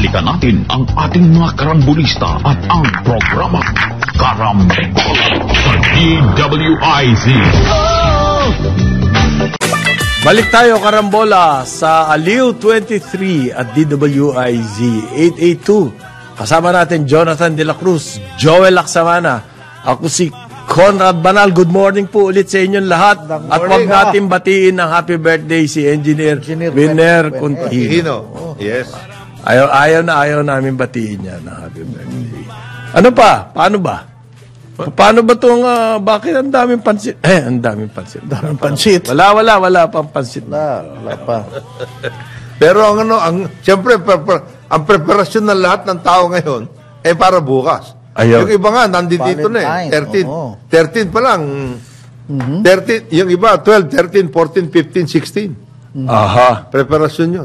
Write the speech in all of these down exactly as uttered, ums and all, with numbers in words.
balikan natin ang ating mga karambulista at ang programang Karambola sa D W I Z. Balik tayo, Karambola, sa Aliw twenty-three at D W I Z eight eight two. Kasama natin Jonathan De La Cruz, Joel Laksamana. Ako si Conrad Banal. Good morning po ulit sa inyong lahat. Morning, at wag ha? natin batiin ng happy birthday si Engineer, Engineer Winer Ben- Contihino. Hino. Yes. Ayaw, ayaw na ayaw namin batiin niya na happy birthday. Ano pa? Paano ba? Paano ba itong, uh, bakit ang daming pansit? Eh, ang daming pansit. Daming pansit. Wala, wala, wala pang pansit. Wala, wala pa. Pero ang ano, ang siyempre per, per, ang preparasyon ng lahat ng tao ngayon eh para bukas. Ayaw. Yung iba nga nandito na eh. Valentine, thirteen. oo. thirteen pa lang. Mm-hmm. thirteen, yung iba twelve, thirteen, fourteen, fifteen, sixteen. Aha. Preparasyon 'yon.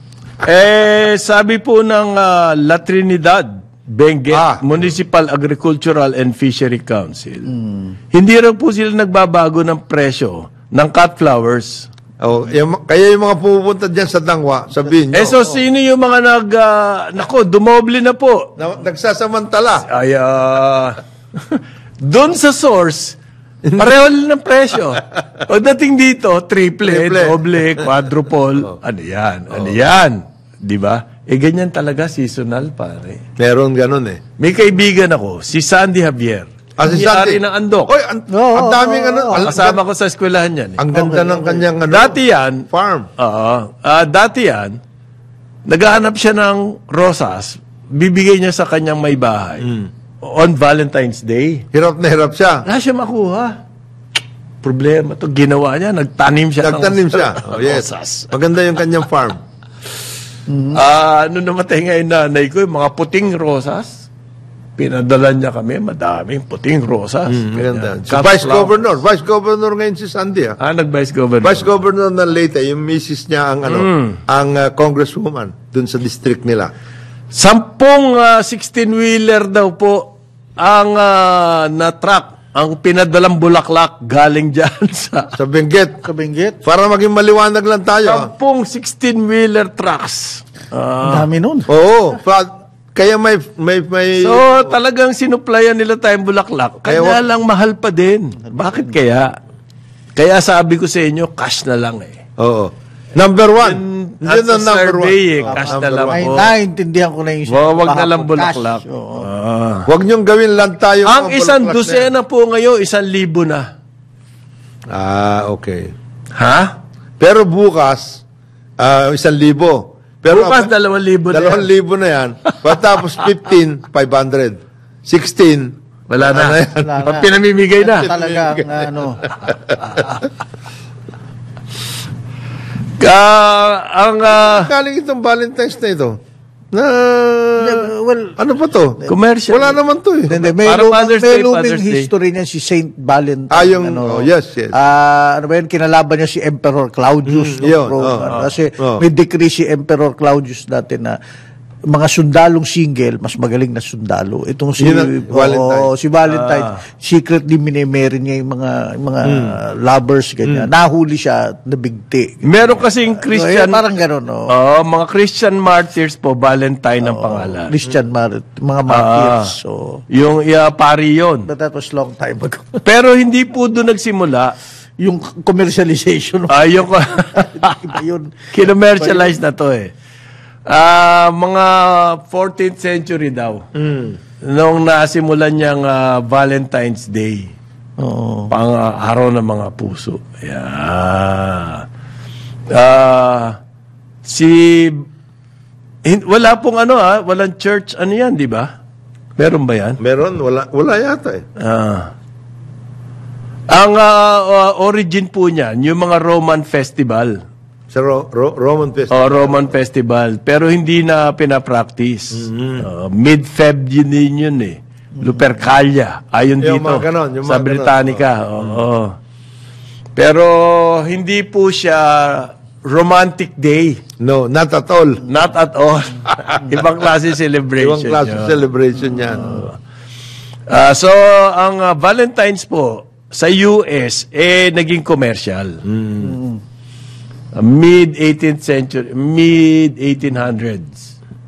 Eh, sabi po ng uh, La Trinidad, Benguet Ah. Municipal Agricultural and Fishery Council, hindi raw po sila nagbabago ng presyo ng cut flowers. Oh, yung, kaya yung mga pupunta diyan sa Dangwa, sabihin nyo. Eh, so sino yung mga nag, uh, nako, dumoble na po. na, nagsasamantala. Ay, uh, doon sa source, pareho lang ng presyo. Pagdating dito, triple, Triple. doble, quadruple, ano yan, ano yan. Di ba? Eh, ganyan talaga, seasonal, pare. Meron ganun eh. May kaibigan ako, si Sandy Javier. Ah, si May-ari Sandy. ng Andok. Oy, ang, Oo, ang daming ano. oo, ang, Kasama ko sa eskwelahan yan. Eh. ang ganda ng kanyang ano. Dati yan, farm. oo, ah, dati yan, naghahanap siya ng rosas, bibigay niya sa kanyang may bahay on Valentine's Day. Hirap na hirap siya. Wala siya makuha. Problema to ginawa niya, nagtanim siya. ng- Nagtanim siya. Oh, yes. Rosas. Maganda yung kanyang farm. Ah, nung namatay nga yung nanay ko, yung mga puting rosas, pinadala niya kami, madaming puting rosas. Maganda. Ganyan. Si Vice Governor. Vice Governor ngayon si Sandy ah. Ah, nag-vice governor. Vice Governor ng Leyte, yung misis niya ang ano, ang uh, congresswoman dun sa district nila. Sampung ah, sixteen-wheeler daw po ang ah, na-truck, ang pinadalang bulaklak galing dyan sa Sa Benguet. Sa Benguet. Para maging maliwanag lang tayo. ah. sampung sixteen-wheeler trucks. Ah, Ang dami nun. Oo. Pa- kaya may may may so, talagang sinuplayan nila tayong bulaklak. Kaya Kaya wa- lang mahal pa din. Bakit kaya? Kaya sabi ko sa inyo, cash na lang eh. Oo. Number one. At Yun sa ang number survey, eh, one. cash Ah, na number lang one. Ay, po. naiintindihan ko na yung Wag, wag na bahapon lang bulaklak. cash. Oo. Ah. Huwag niyong gawin lang tayo. Ang mga isang bulaklak na yan. dosena po ngayon, isang libo na. Ah, okay. Ha? Pero bukas, ah, isang libo. Pero Bukas, dalawang libo na dalawang yan. libo na yan. Pagkatapos fifteen, five hundred. sixteen, Wala na. Wala na yan. Wala Pag na. pinamimigay na. Talaga, ang ano. Ka, ang ah, Galing itong Valentine's na ito. Na, Well, ano pa to? commercial. Wala naman to eh. Hindi, may, Parang lumang, Mother's may Day, luming Father's Day. history niya si Saint Valentine. Ah, yung- ano, oh, yes, yes. Ah, ano ba yun? Kinalaban niya si Emperor Claudius. Mm, no, yun, Rome. oh, Kasi oh. may decree si Emperor Claudius dati na mga sundalong single, mas magaling na sundalo. Itong si Yun ang Valentine. oo, si Valentine, secretly minemery niya yung mga yung mga lovers ganyan. Nahuli siya, nabigti. meron kasing Christian, So, eh, parang gano'n, no? oh, mga Christian martyrs po, Valentine ang pangalan. Christian Marit, mga martyrs. So, Yung yeah, pari yun. but that was long time ago. Pero hindi po doon nagsimula. Yung commercialization. Ah, yung Iba yun. kinomercialize na to eh. Ah, mga fourteenth century daw. Nung nasimulan niyang ah, Valentine's Day. Oo. Pang ah, araw ng mga puso. Yeah. Ah, si hin- wala pong ano ah, walang church ano yan, di ba? Meron ba yan? Meron? Wala, wala yata eh. Ah. Ang ah, ah, origin po niyan, yung mga Roman festival. Sa Ro- Ro- Roman Festival. O Roman festival. Pero hindi na pinapractice. Uh, mid-Feb yun din yun eh. Lupercalia. Ayon Yung dito. mga ganon, yung sa mga Britannica. Oo. Pero hindi po siya romantic day. No, not at all. Not at all. Ibang klase celebration. Ibang klase yun. celebration yan. Ah, so, ang ah, Valentine's po, sa U S, eh, naging commercial. Mm. Uh, mid-eighteenth century, mid-eighteen hundreds.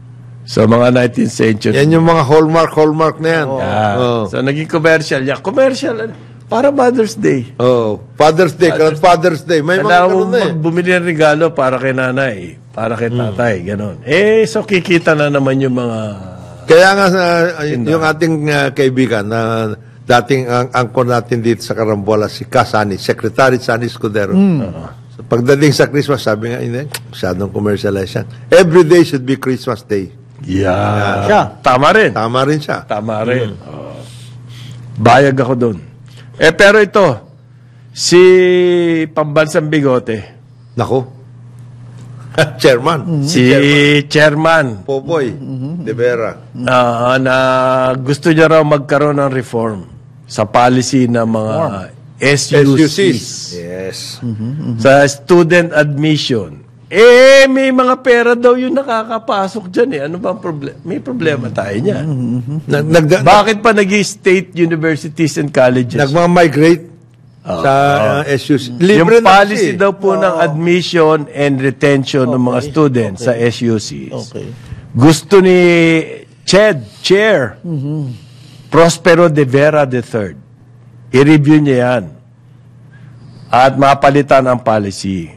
Sa mga nineteenth century. Yan yung mga hallmark, hallmark na yan. Ah, Oh. So, naging commercial. Yeah, commercial. ano, Para Mother's Day. Oh, Father's Day, Father's, Father's Day. May mga Kailangan mo ganun na eh. bumili ng regalo para kay nanay, para kay tatay, ganon. Eh, so kikita na naman yung mga... Kaya nga uh, yung ating uh, kaibigan na dating ang angkor natin dito sa Carambola, si Kasani, Secretary Sani Escudero. So, pagdating sa Christmas, sabi nga, hindi, masyadong commercialize yan. Every day should be Christmas Day. Yeah. Siya. Tama rin. Tama rin siya. Tama rin. Oh. Bayag ako doon. Eh, pero ito, si Pambansang Bigote, Nako. Chairman. si Chairman, Popoy. De Vera. na, na gusto niya raw magkaroon ng reform sa policy ng mga S U Cs, S U Cs. Yes. sa student admission. Eh, may mga pera daw yung nakakapasok dyan eh. Ano bang problema? May problema tayo niyan. Nag, nag, Bakit pa nag-state universities and colleges? nagmamigrate sa uh, S U C. Libre yung na policy kasi. daw po ng admission and retention ng mga students sa S U Cs. Okay. Gusto ni Ched, Chair, Prospero de Vera the third. I-review niya yan. At mapalitan ang policy.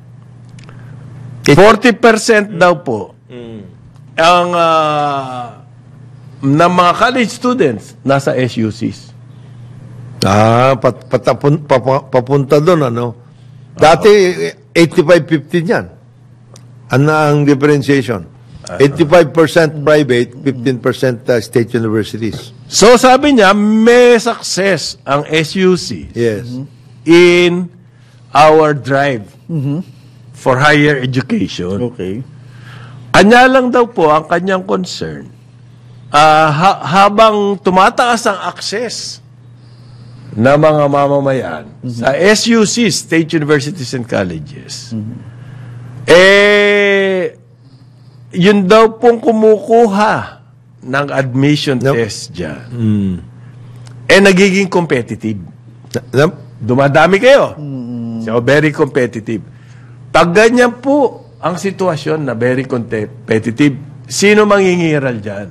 forty percent daw po ang uh, ng mga college students nasa S U Cs. Ah, pat, patapun, papa, papunta doon, ano? Dati, eighty-five fifty yan. Ano ang differentiation? eighty-five percent private, fifteen percent uh, state universities. So sabi niya, may success ang S U Cs Yes. in our drive for higher education. Okay. Kanya lang daw po ang kanyang concern. Ah, ha- habang tumataas ang access na mga mamamayan sa S U Cs, State Universities and Colleges, eh, yun daw pong kumukuha ng admission Nope. test dyan, eh, nagiging competitive. Na, na, Dumadami kayo. So, very competitive. Pag ganyan po ang sitwasyon na very competitive, sino mangingiral dyan?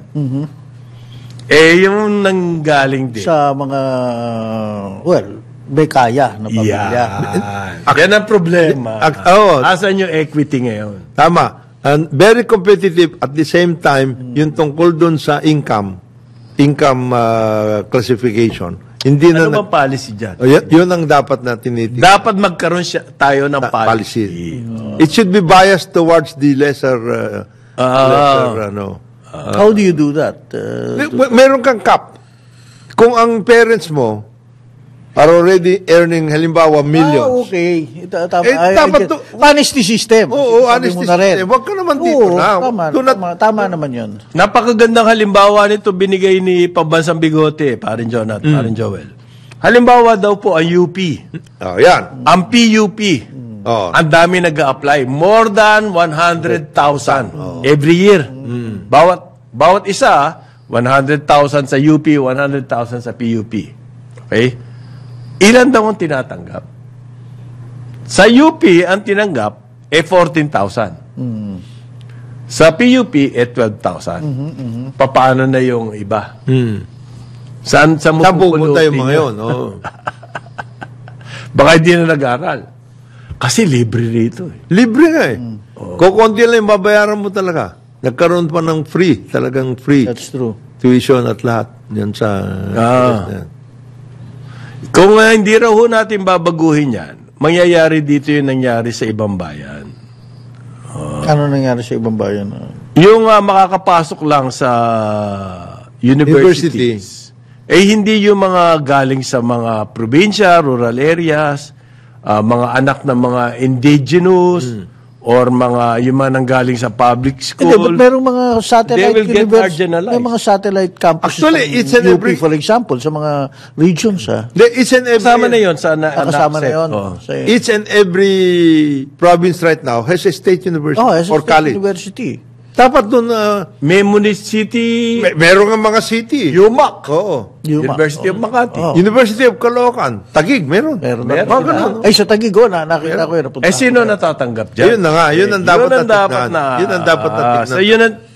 Eh, yung nanggaling din. Sa mga, well, may kaya na pamilya. Yan. Yan ang problema. Ak- oo. Asan yung equity ngayon? tama. And very competitive at the same time, yung tungkol doon sa income, income uh, classification. Hindi Ano na, bang policy dyan? Oh, yun, yun ang dapat na tinitignan. Dapat magkaroon siya, tayo ng Ta- policy. policy. It should be biased towards the lesser, uh, Ah. lesser ano. How do you do that? Uh, Mer- Meron kang cap. Kung ang parents mo are already earning, halimbawa, ah, millions. okay. Ita- Tama. Eh, Ay, dapat I get- to- honesty system. Oo, Sabi honesty mo na rin. system. Huwag ka naman dito Oo, na. Tama, Do not- tama, tama naman yun. Napakagandang halimbawa nito binigay ni Pambansang Bigote, parin Jonathan, Mm. parin Joel. Halimbawa daw po ang U P. Oh, yan. Ang P U P. Oh. Ang dami nag-a-apply. More than one hundred thousand every year. Bawat bawat isa, one hundred thousand sa U P, one hundred thousand sa P U P. Okay? Ilan daw ang tinatanggap? Sa U P, ang tinanggap, eh fourteen thousand. Sa P U P, eh twelve thousand. Paano na yung iba? Hmm. Saan, sa Saan pupunta yung mga yun? Oh. Baka hindi na nag-aral. Kasi libre rito eh. Libre nga eh. Kukunti lang yung babayaran mo talaga. Nagkaroon pa ng free, talagang free. That's true. Tuition at lahat. Yan sa... Ah. yan. Kung uh, hindi raw ho natin babaguhin yan, mangyayari dito yung nangyari sa ibang bayan. Ano nangyari sa ibang bayan? Yung uh, makakapasok lang sa universities, eh hindi yung mga galing sa mga probinsya, rural areas, uh, mga anak ng mga indigenous, or mga yung mga nanggaling sa public school. Hindi, but merong mga They satellite will get universities. marginalized. May mga satellite campuses Actually, ng it's an U P, every- for example, sa mga regions. Ha? The- It's an every... Kasama na yun sa na, Ah, kasama na na-accept. yun. Oh. Sa, Each and every province right now has a state university oh, as a or state college. university. Dapat doon, uh, May municipality, may, meron nga mga city. U M A C, Oo. Yuma. University of Makati. Oh. University of Caloocan. Tagig, meron. Meron na. Meron Mga ganun. Ay, sa Taguig, oh, na, nakita ko yun. napunta Eh, sino ako. natatanggap dyan? Yun na nga, yun ang dapat Yun ang na dapat tignan. na. Yun ang dapat na ah, tignan. So, yun ang,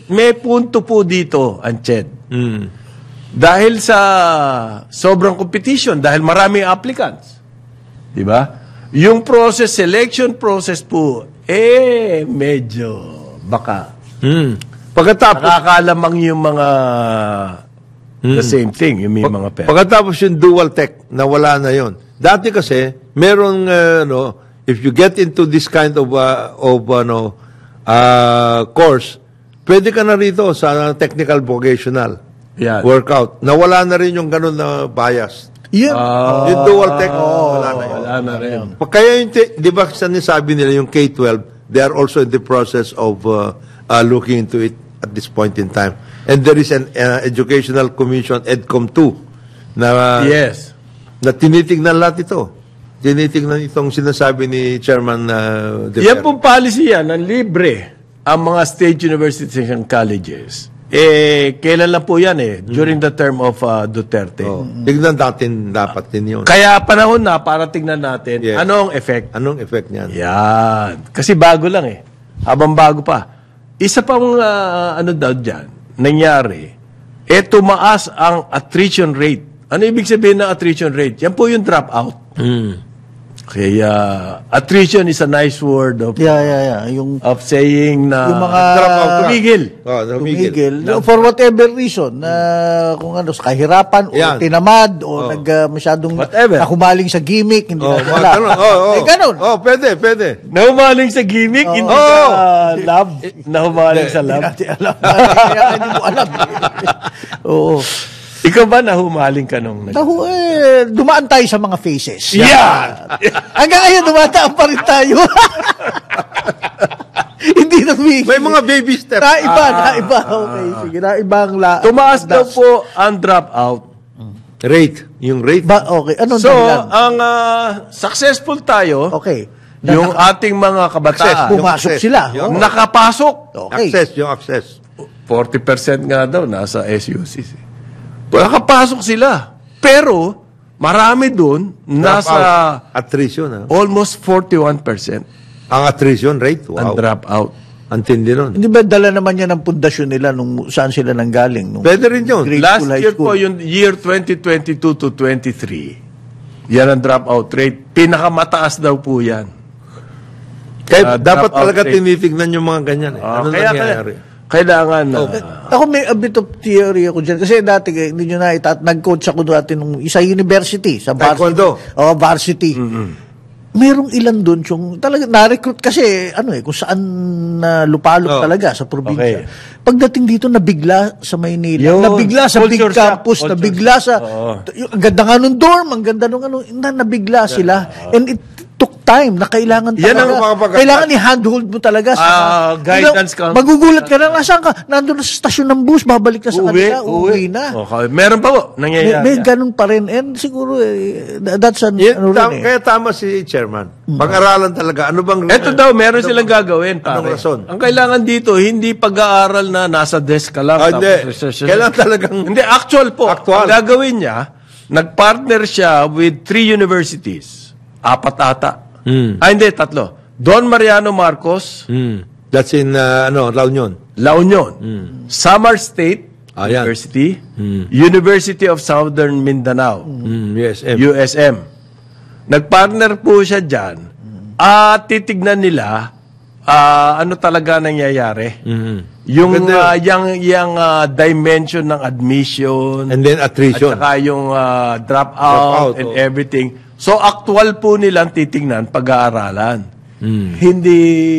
may punto po dito, Anched. Mm. Dahil sa sobrang competition, dahil maraming applicants. Di ba? Yung process, selection process po, eh, medyo baka. Mm. Pagkatapos, Nakakalamang yung mga the same thing, yung may mga pera. pagkatapos yung dual tech, nawala na yon. Dati kasi, merong, uh, no, if you get into this kind of, uh, of ano, uh, course, pwede ka na rito sa technical vocational Yan. workout. Nawala na rin yung ganun na bias. Yun. yung dual tech, wala na yun. Wala na rin. Kaya yung, te- di ba sinasabi nila yung K twelve, they are also in the process of uh, uh, looking into it at this point in time. And there is an uh, educational commission, EDCOM two, na, Yes. na tinitignan lahat ito. Tinitignan itong sinasabi ni Chairman uh, De Yan Vera. pong policy yan, ang libre ang mga state universities and colleges. Eh, kailan lang po yan eh? During the term of uh, Duterte. Oh, tignan natin dapat din yun. Kaya panahon na para tignan natin Yes. anong effect. Anong effect niyan? Yan. Kasi bago lang eh. Habang bago pa. Isa pang uh, ano daw dyan, nangyari, eh tumaas ang attrition rate. Ano ibig sabihin ng attrition rate? Yan po yung dropout. Mm. Kaya attrition is a nice word of, Yeah, yeah, yeah. Yung of saying na Yung mga dropout, tumigil. Oh, tumigil. tumigil. For whatever reason, na kung ano, sa kahirapan, o Yan. tinamad, o nag, uh, masyadong Whatever. nakumaling sa gimmick, hindi Oh, na mga wala. ganun. Oh, oh. Eh, ganun. Oh, pwede, pwede. Nahumaling sa gimmick, hindi Oh. sa lab. Nahumaling sa lab. Hindi alam. Kaya hindi mo alam. Oo. Ikaw ba nahumaling ka nung nag- Nahu, eh, dumaan tayo sa mga faces. Yan! Hanggang ngayon, dumataan pa rin tayo. Hindi na tumigil. May mga baby steps. Naiba, naiba. Okay, sige. Naiba ang la... Tumaas daw po ang dropout. Rate. Yung rate. Ba, okay. Anong So, dahilan? ang ah, successful tayo, Okay. yung ating mga kabataan, Yung Pumasok access. sila. Yung- Oo. nakapasok. Okay. Access, yung access. forty percent nga daw nasa S U C. Nakapasok sila. Pero, marami dun, nasa Dropout. Attrition, ha? almost forty-one percent Ang attrition rate, ang wow. dropout. Ang tindi nun. Hindi ba dala naman yan ang pundasyon nila nung saan sila nanggaling? Nung Pwede rin yun. grade Last school, high year school. po, yung year twenty twenty-two to twenty-three, yan ang dropout rate. Pinakamataas daw po yan. Kaya Ah, dapat dropout talaga rate. tinitignan yung mga ganyan. Eh. Ah, ano kaya, nangyayari? kailangan na... Ako may a bit of theory ako dyan. Kasi dati, eh, hindi nyo na itat, nag-coach ako dati nung isa university. Sa varsity. Taekwondo. Oo, varsity. Merong ilan doon yung talaga na-recruit kasi ano eh kung saan na lupalop Oh. talaga sa probinsya. Okay. Pagdating dito nabigla sa Maynila, Yun. nabigla sa big Culture shock. campus, Culture nabigla sa Oo. yung, ang ganda nga nung dorm, ang ganda nung ano, na, nabigla sila. And it took time na kailangan Yan ang talaga. makapag- Kailangan i-handhold mo talaga sa Ah, guidance Ilang- ka. Magugulat ka na, nasaan ka? Nandun na sa stasyon ng bus, babalik ka sa Uwi, kanila, uuwi na. Okay. Meron pa po, May, nangyayari. may ganun pa rin. And siguro, eh, that's an, Yan, ano tam- rin eh. Kaya tama si Chairman. Pag-aralan talaga. Ano bang... Ito daw, meron silang gagawin, pare. Anong rason? Ang kailangan dito, hindi pag-aaral na nasa desk ka lang. Ah, hindi. research- Kailangan talagang- Hindi, actual po. Actual. Ang gagawin niya, nag-partner siya with three universities. Apat ata. Hmm. Ah, hindi, tatlo. Don Mariano Marcos, Hmm. That's in, uh, ano, La Union. La Union. Samar State Ah, yan. University. University of Southern Mindanao. Hmm. Yes, M. U S M. Nagpartner po siya dyan. At titignan nila ah, ano talaga nangyayari. Mhm. Yung Maganda ah, yung, yung ah, dimension ng admission And then at attrition. saka yung ah, drop out Dropout, and oh. everything. So actual po nilang titignan pag-aaralan. Hmm. Hindi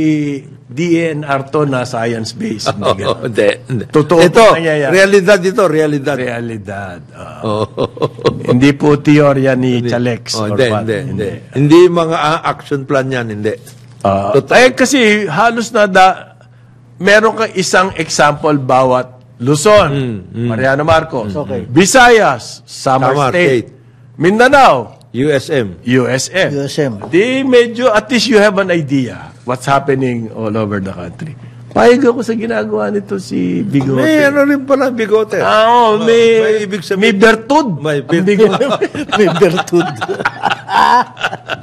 D N R to na science-based. Hindi Oh, ganun. hindi, hindi. Totoo ito, po nangyayari. realidad ito, realidad. Realidad. ah. Oh. Hindi po teorya ni Chalex. Oh, or hindi, what. hindi, hindi. Hindi mga ah, action plan yan, hindi. Ah, Totoo. eh, kasi halos na da, meron ka isang example bawat Luzon, Mariano Marcos, Visayas, Samar Samar State, State. Mindanao, U S M. U S M. U S M. Di medyo, at least you have an idea what's happening all over the country. Payag ako sa ginagawa nito si Bigote. May ano rin pala, bigote. Ah, oh, may, may ibig sabihin. may bertud. May Ang bertud. Bigote. May virtud.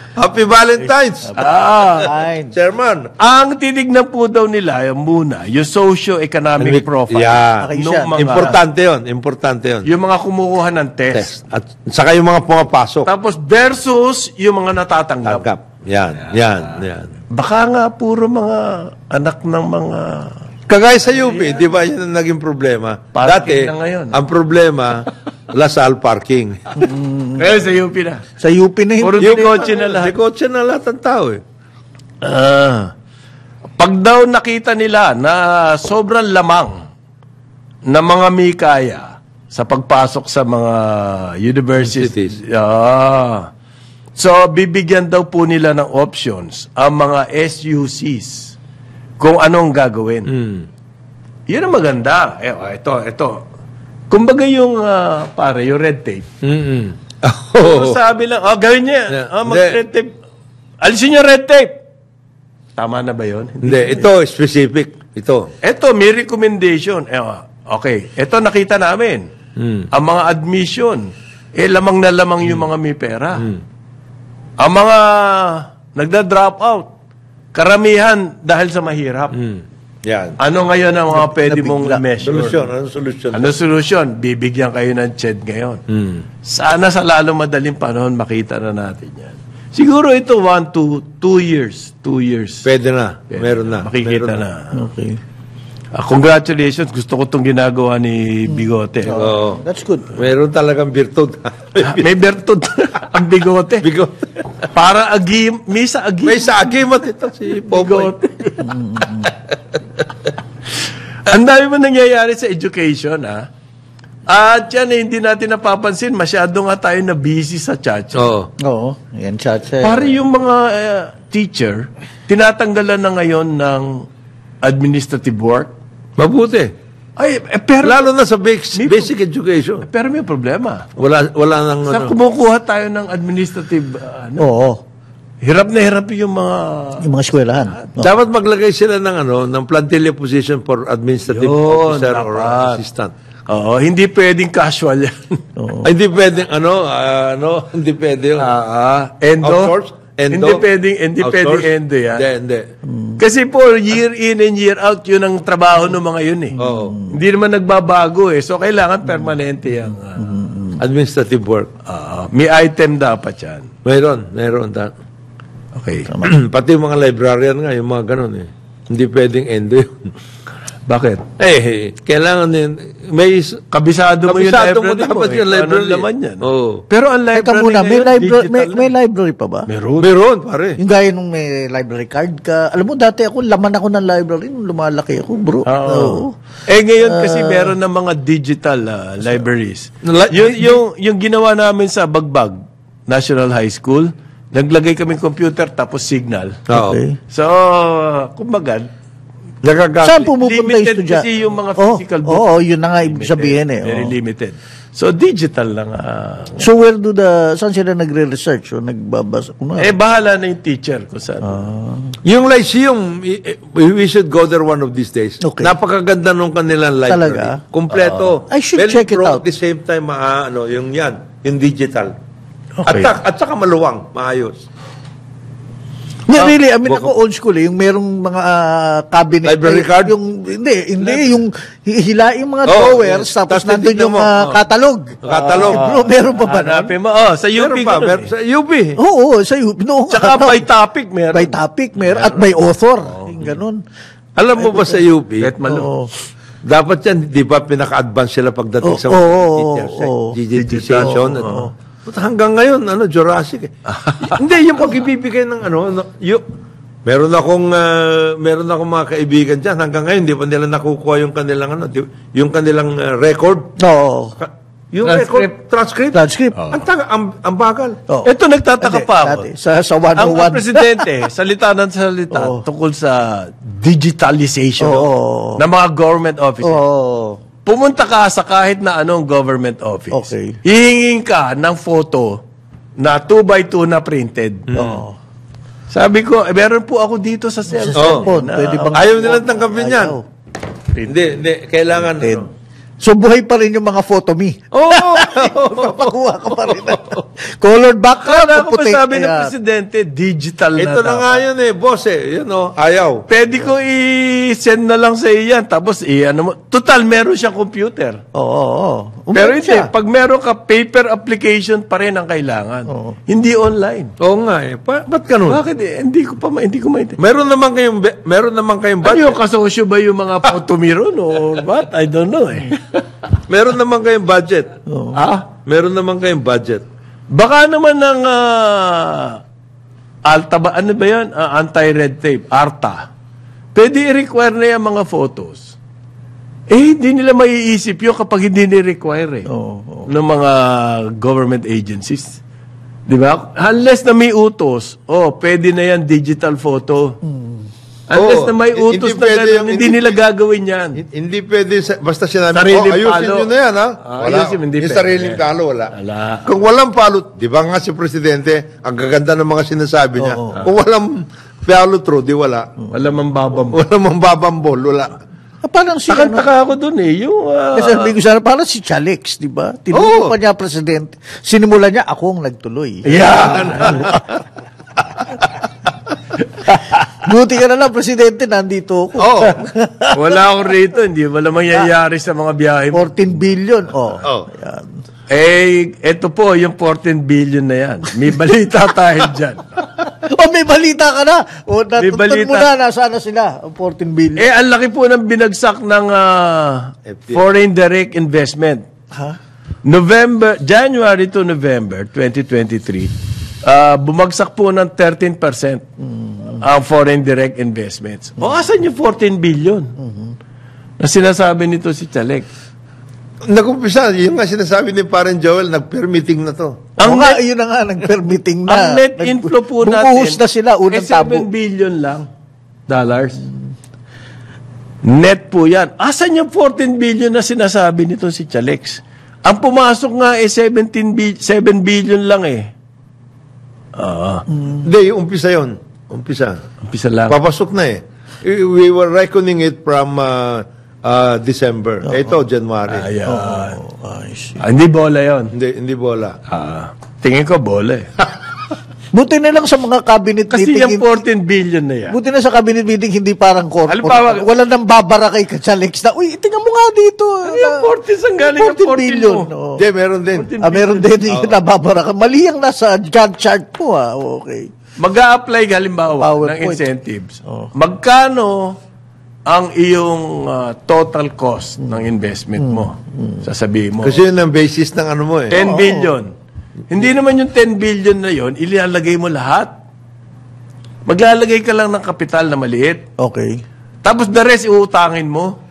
Happy Valentine's! Ah, Fine. Chairman. ang tinignan po daw nila, yung muna, yung socio-economic profile. Yeah. Okay, nung siya. mga, Importante yun. Importante yun. yung mga kumukuha ng test. Test. At saka yung mga pumapasok. Tapos versus yung mga natatanggap. Tanggap. Yan. Yan. Yan. Baka nga puro mga anak ng mga... Kagaya sa U P, di ba yun ang naging problema? Parking Dati, na ngayon. ang problema, Lasal parking. Kaya sa U P na. Sa U P na Puro hindi. di kotse na lahat. Di kotse na lahat ng tao eh. Ah. Pag daw nakita nila na sobrang lamang na mga mikaya sa pagpasok sa mga universities. Cities. Ah. So, bibigyan daw po nila ng options ang mga S U Cs kung anong gagawin. Hmm. Yun ang maganda. Eh, oh, ito, ito. Kumbaga yung, ah, pare, yung red tape. Mm-mm. So, sabi lang, oh, gawin niya. Yeah. Oh, mag-red tape. Alisin niyo red tape. Tama na ba yun? Hindi, ito specific. Ito. Ito, may recommendation. Eh, oh, okay, ito nakita namin. Hmm. Ang mga admission, eh, lamang na lamang yung mga may pera. Hmm. Ang mga nagda-drop out, karamihan dahil sa mahirap. Hmm. Yan. Ano ngayon ang mga pwede mong nabigla. measure? Solusyon. Ano solusyon? Ano solusyon? Bibigyan kayo ng C H E D ngayon. Hmm. Sana sa lalo madaling panahon makita na natin yan. Siguro ito one, two, two years. Two years. Pwede na. Meron na. Makikita Meron na. Okay. Ah, congratulations. Gusto ko itong ginagawa ni Bigote. Oo. That's good. Meron talagang virtud. Ah, may bertod ang Bigote. Bigot. Para agim, misa agim. May sa agimat ito si Popoy. Bigote. Ang dami mo nangyayari sa education, ha? At yan, eh, hindi natin napapansin. Masyado nga tayo na busy sa chat. Oo. Oo. Yan, chat. Eh. Para yung mga eh, teacher, tinatanggalan na ngayon ng administrative work. Mabuti. Ay, eh, pero, Lalo na sa basic, basic education. pero may problema. Wala wala nang Sa ano. kumukuha tayo ng administrative, uh, ano, Oo. hirap na hirap yung mga... Yung mga eskwelahan. No. Dapat maglagay sila ng ano, ng plantilla position for administrative Yun, officer or dapat. assistant. Oo, hindi pwedeng casual yan. Ay, hindi pwedeng ano, ah, ano, hindi pwede yun. Ah, endo? Outsource? Endo? Hindi pwedeng, hindi Outsource? pwedeng endo yan. Hindi, hindi. Kasi po, year in and year out, yun ang trabaho ng mga yun eh. Oo. Hindi naman nagbabago eh. So, kailangan permanente yung... ah, Administrative work. ah, may item dapat yan. Mayroon, mayroon. Ta- Okay. Pati yung mga librarian nga, yung mga ganun eh. Hindi pwedeng endo yun. Bakit? Eh, kailangan din, may... Kabisado mo yung Kabisado mo library mo. dapat eh. yung Anong library. laman yan? Oo. Pero ang Teka library muna, may ngayon, library, may, digital may na. library pa ba? Meron. Meron, pare. Yung gaya nung may library card ka. Alam mo, dati ako, laman ako ng library nung lumalaki ako, bro. Oo. Eh ngayon kasi meron ng mga digital ah, libraries. Like- yung, yung, yung ginawa namin sa Bagbag National High School, naglagay kami computer tapos signal. Oo. Okay. So, kumbaga, Nagagamit. Saan pumupunta yung limited estudyante? kasi yung mga Oo, physical book. Oo, yun na nga ibig sabihin eh. Very Oo. limited. So, digital lang. ah. So where do the, saan sila nagre-research o nagbabasa? Kung eh, bahala na yung teacher kung saan. Yung Lyceum, i- i- we should go there one of these days. Okay. Napakaganda nung kanilang library. Talaga? Kompleto. I should Very check it pro- out. At the same time, ah, ano, yung yan, yung digital. Okay. At, saka- at saka maluwang, maayos. Yeah, really, I mean, Baka- ako old school eh, yung merong mga ah, cabinet. Library eh, card? Yung, hindi, hindi, yung hila yung mga Oh, drawers, yes. tapos Tapos nandun titignan yung mo. ah, Oh. catalog. Catalog. Eh, bro, meron pa ba nun? Hanapin mo. Oh, sa U P Meron pa, ganun meron, eh. sa U P. Oo, oo, sa U P. No, Tsaka by topic meron. by topic, meron. At by author. Yung ganun. Alam mo ba sa U P, Bet malo. Oo. dapat yan, di ba, pinaka-advance sila Oo, pagdating sa oo, oo, digitization, oo. digitization. Oo, ano. But hanggang ngayon, ano, Jurassic. Eh. Hindi, yung pag-ibibigay ng ano, no, yung, meron akong, ah, meron akong mga kaibigan dyan, hanggang ngayon, di pa nila nakukuha yung kanilang, ano, di- yung kanilang ah, record. Oo. Ka- Yung Transcript. record, transcript. Transcript. Ang, taga, ang, ang bagal. Oo. Ito nagtataka Hindi, pa ako. dati, Sa, sa one Ang oh one. presidente, salita ng salita Oo. tungkol sa digitalization Oo. ng mga government offices. Oo. Pumunta ka sa kahit na anong government office. Okay. Hihingin ka ng photo na two by two na printed. Oo. Sabi ko, eh, meron po ako dito sa Sa cellphone. cellphone, na- pwede bang... Ayaw nilang tanggapin yan. Ayaw. Hindi, hindi. Kailangan, ano. So, buhay pa rin yung mga photo me. Oo! Papakuha ka pa rin. Colored background, Kaya ako puti. sabi ng Ayan. presidente, digital na Ito na dapat. nga yun eh, boss eh. Yun o, ayaw. Pwede ko i-send na lang sa iyan. Tapos, i-ano mo. Total, meron siyang computer. Oo, oo, oo. Pero Umalis hindi, siya. pag meron ka, paper application pa rin ang kailangan. Hindi online. Oo nga eh. Pa, ba't ganun? Bakit eh? Hindi ko pa, ma- hindi ko maintindihan. Meron naman kayong, be- meron naman kayong Ano budget. yung kasosyo ba yung mga photomiro or what? I don't know eh. Meron naman kayong budget. Ah? Meron naman kayong budget. Baka naman ng ah, alta ba, ano ba yan? Ah, anti-red tape, ARTA. Pwede i-require na yung mga photos. Eh, hindi nila maiisip yun kapag hindi ni-require eh. Oo, Ng mga government agencies. Di ba? Unless na may utos, oh, pwede na yan digital photo. Unless Oo, na may hindi utos na pwede ganun, yung- hindi hindi- nila gagawin yan. Hin- Hindi pwede, sa, basta sinabi, Sariling oh, ayusin palo. nyo na yan, ha? Ah, ayusin, hindi yung pwede. sariling palo, wala. Wala. Kung walang palo, di ba nga si Presidente, ang gaganda ng mga sinasabi niya. Kung walang palo through, di wala. Wala mang babam. Walang mambabambol, wala. Ah, parang si, ano, Takang-taka ako dun eh. Yung, ah, kasi sabi ko sana, parang si Chalix, di ba? Tinulong Oo. pa niya presidente. Sinimula niya, ako ang nagtuloy. yan. Buti ka na lang, presidente, nandito ako. Oo. Wala ako rito. Hindi wala mangyayari sa mga biyahe mo. fourteen billion. Oh. Oh. Yan. Eh, eto po, yung fourteen billion na yan. May balita tayo dyan. Oh, may balita ka na. O, May natuntun balita. mo na, nasaan na sila? Ang fourteen billion. Eh, ang laki po ng binagsak ng ah, F D I. foreign direct investment. Ha? November, January to November twenty twenty-three, ah, bumagsak po ng thirteen percent ang foreign direct investments. O, asan yung fourteen billion? Na sinasabi nito si Chalek. Nagumpisa, yung nga sinasabi ni Parang Joel, nag-permitting na to. Ang Ang nga, net- yun na nga, nag-permitting na. Ang net Nag- inflow po natin, bumuhos na sila, unang eh, tabo. seven billion lang dollars. Net po yan. Asan yung fourteen billion na sinasabi nito si Chalex? Ang pumasok nga eh seventeen bi- seven billion lang eh. Ah, Hindi, yung umpisa yun. Umpisa. umpisa lang. Papasok na eh. We were reckoning it from uh, uh, December. Ito, January. Ayan. Ay, shit. Ah, hindi bola yon. Hindi, hindi bola. Ah, tingin ko bola eh. Buti na lang sa mga cabinet Kasi meeting. yung fourteen billion na yan. Buti na sa cabinet meeting, hindi parang court. Halimbawa- Wala nang babara kay Kachalix na, uy, tingnan mo nga dito. Ano yung fourteen? Saan galing ang fourteen billion. mo? Oh. Hindi, meron din. Ah, meron din yung nababara ka. Mali ang nasa Gantt chart mo, ah. Okay. Mag-a-apply ka, halimbawa, ng PowerPoint. incentives. Magkano ang iyong ah, total cost ng investment mo? Sasabihin mo. Kasi yun ang basis ng ano mo eh. ten billion. Hindi naman yung ten billion na yon, ilalagay mo lahat. Maglalagay ka lang ng kapital na maliit. Okay. Tapos the rest, iutangin mo.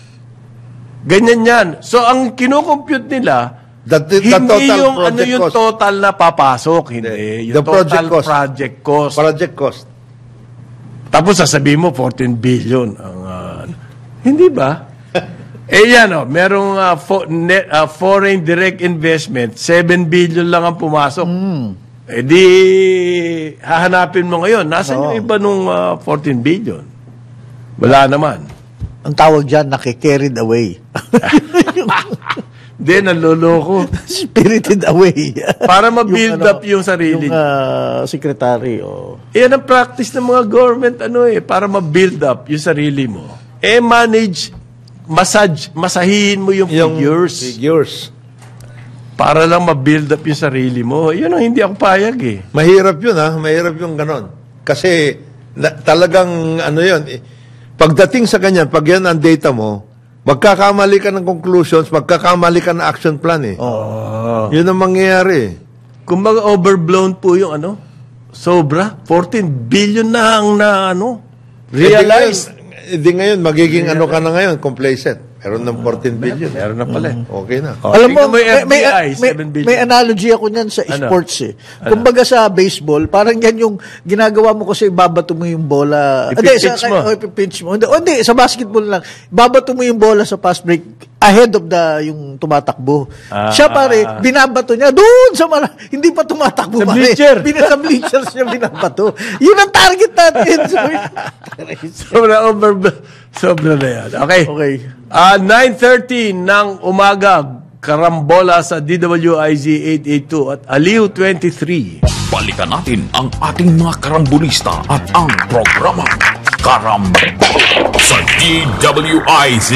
Ganyan yan. So, ang kinocompute nila, The, the, the hindi total yung project ano yung cost. total na papasok. Hindi. Hindi. Yung The total project cost. project cost. Project cost. Tapos sasabihin mo, fourteen billion. Ang, ah, hindi ba? eh yan o, merong ah, fo- net, ah, foreign direct investment, seven billion lang ang pumasok. Eh di, hahanapin mo ngayon, nasan yung iba nung ah, fourteen billion? Wala naman. Ang tawag dyan, nakikarried away. Hindi, naloloko. Spirited away. Para ma-build Yung ano, up yung sarili Yung niya. ah, secretary, oh. Yan ang practice ng mga government, ano eh, para ma-build up yung sarili mo. Eh, manage, massage, masahihin mo yung, Yung figures Figures. para lang ma-build up yung sarili mo. Yun ang hindi ako payag eh. Mahirap yun ha. Mahirap yung ganon. Kasi na, talagang ano yun. Eh, pagdating sa ganyan, pag yan ang data mo, magkakamali ka ng conclusions, magkakamali ka ng action plan eh. Oh. Yun ang mangyayari. Kung baga overblown po yung ano, sobra, fourteen billion na ang na ano, realize. Eh, di ngayon, eh, di ngayon magiging ano ka na ngayon, complacent. Meron ng fourteen billion. Meron na pala eh. Okay na. Oh, Alam mo, tingnan yung may, may, F B I, may, seven billion. may analogy ako niyan sa Ano? sports eh. Kumbaga sa baseball, parang yan yung ginagawa mo kasi babato mo yung bola. Ipipitch sa, mo. Oh, ipipitch mo. Hindi, oh, hindi, sa basketball lang. Babato mo yung bola sa fast break ahead of the yung tumatakbo. Ah, Siya pare, binabato niya doon sa mala, hindi pa tumatakbo Sa pare. bleacher. Bina, sa bleachers niya binabato. Yun ang target natin. Sobra over, sobra na yan. Okay. Okay. Ah, nine thirty ng umaga, karambola sa D W I Z eight eighty-two at Aliw twenty-three. Balikan natin ang ating mga karambulista at ang programa Karambola sa D W I Z.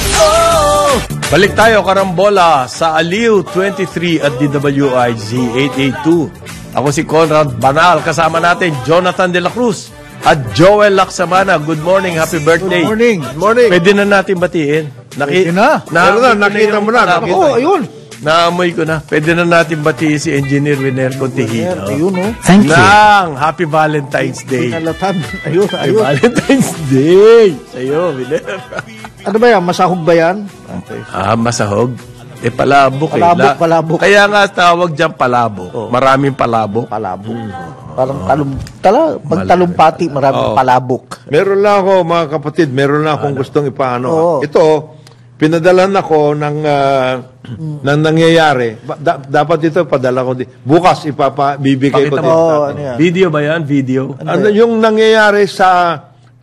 Balik tayo, karambola sa Aliw twenty-three at D W I Z eight eighty-two. Ako si Conrad Banal, kasama natin Jonathan De La Cruz at Joel Lacsamana. Good morning, happy birthday. Good morning. Good morning. Pwede na natin batiin. Naki- Pwede na. Pero na, nakita mo na. palabok. Oo, oh, ayun. Naamoy ko na. Pwede na natin batiin si Engineer Winer Contihino. Ayun, oh. Thank you. Nang Happy Valentine's Day. Pinalatan. Ayun, Happy ayun. Valentine's Day. Sa'yo, Winer. Ano ba yan? Masahog ba yan? Okay. Ah, masahog. Eh, palabok, Palabok, eh. La- palabok. Kaya nga tawag dyan palabok. Maraming palabok. Palabok. Parang talum, tala, pag talumpati, maraming palabok. Meron lang ako, mga kapatid, meron lang akong gustong ipaano. Oo. Ito, pinadalan ako ng, uh, ng nangyayari. Ba- da- dapat ito, padala ko. Di- bukas, ipapabibigay ko Pakita din. mo. Oo, ano yan? Video ba yan? Video? Ano yung nangyayari sa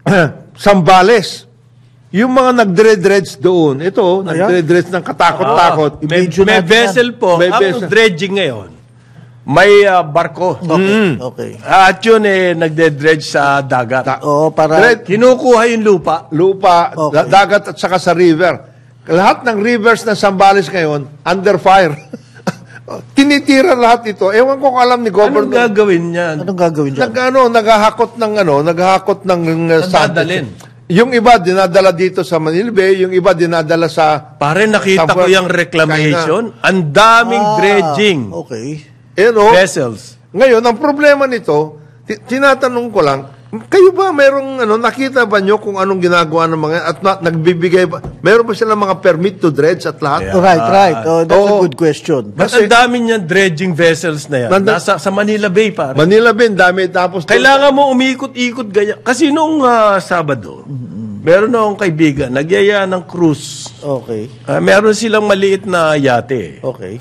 Sambales? Yung mga nagdre-dredge doon, ito, nagdre-dredge ng katakot-takot. May, Medyo may natin vessel po. May Ang vessel. dredging ngayon, may ah, barko. Okay. Okay. At yun eh, nagde-dredge sa dagat. Oo, para... Dredge, Kinukuha yung lupa. lupa, Okay. da- dagat at saka sa river. Lahat ng rivers ng Sambales ngayon, under fire. Tinitira lahat ito. Ewan ko kung alam ni Anong Governor. gagawin niyan? Anong gagawin dyan? Nag, ano, naghahakot ng ano, naghahakot ng uh, sand. Dadalhin. Yung iba dinadala dito sa Manila Bay, yung iba dinadala sa Pare, nakita Sa- ko yung reclamation. Ang daming Ah, dredging Okay. you know, vessels. ngayon ang problema nito, ti- tinatanong ko lang, kayo ba merong ano nakita ba nyo kung anong ginagawa ng mga at na, nagbibigay ba meron ba silang mga permit to dredge at lahat? Yeah. Right, right. Oh, that's a Oo. good question. Ba't Kasi- ang dami niyan dredging vessels na yan? Nanda- Nasa sa Manila Bay, pare. Manila Bay, dami tapos Kailangan mo umikot-ikot ganyan. Kasi nung ah, Sabado, meron akong kaibigan, nagyaya ng cruise. Okay. Ah, meron silang maliit na yate. Okay.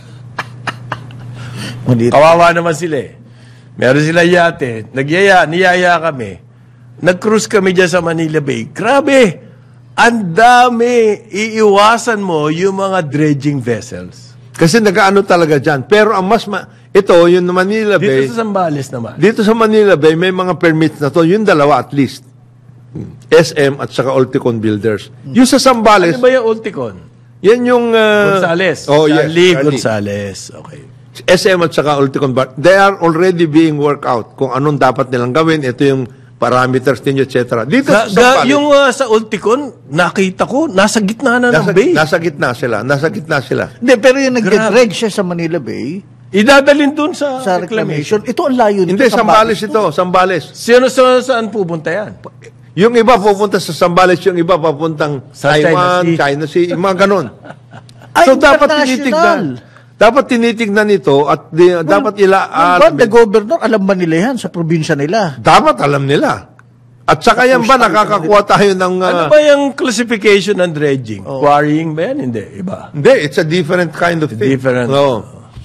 Maliit. Kawawa naman sila eh. Meron silang yate. Nagyaya, niyaya kami. Nag-cruise kami dyan sa Manila Bay. Grabe! Ang dami! Iiwasan mo yung mga dredging vessels. kasi nagaano talaga diyan. Pero ang mas ma- ito yung Manila Bay. Dito sa Zambales naman. Dito sa Manila Bay may mga permits na to, yung dalawa at least. S M at saka Ulticon Builders. Yung sa Sambales, Ano ba yung Ulticon? yan yung uh, Gonzales. Oh, yes. Charlie Charlie. Gonzales. Okay. S M at saka Ulticon Bar, they are already being worked out kung anong dapat nilang gawin. Ito yung parameters ninyo, et cetera. Dito Ga, sa ga, Sambales, yung uh, sa Ulticon, nakita ko, nasa gitna na ng nasa, bay. nasa gitna sila. Nasa gitna sila. Hindi, pero yung nag-dredge siya sa Manila Bay, Idadalin dun sa, sa reclamation, ito ang layo nito. Hindi, Sambales ito. Sambales. Sino sa saan pupunta yan? Yung iba pupunta sa Sambales, yung iba papuntang Sa Taiwan, China Sea. China Sea, yung mga ganun. Ay, so, dapat international. tinitignan. Dapat tinitignan ito at di, dapat ila... Well, ah, the governor, alam ba nila yan sa probinsya nila? dapat alam nila. At saka yan ba, nakakakuha tayo ng... Ano ah, ba yung classification ng dredging? Quarrying ba yan? Hindi, iba. Hindi, it's a different kind of thing. Different. No.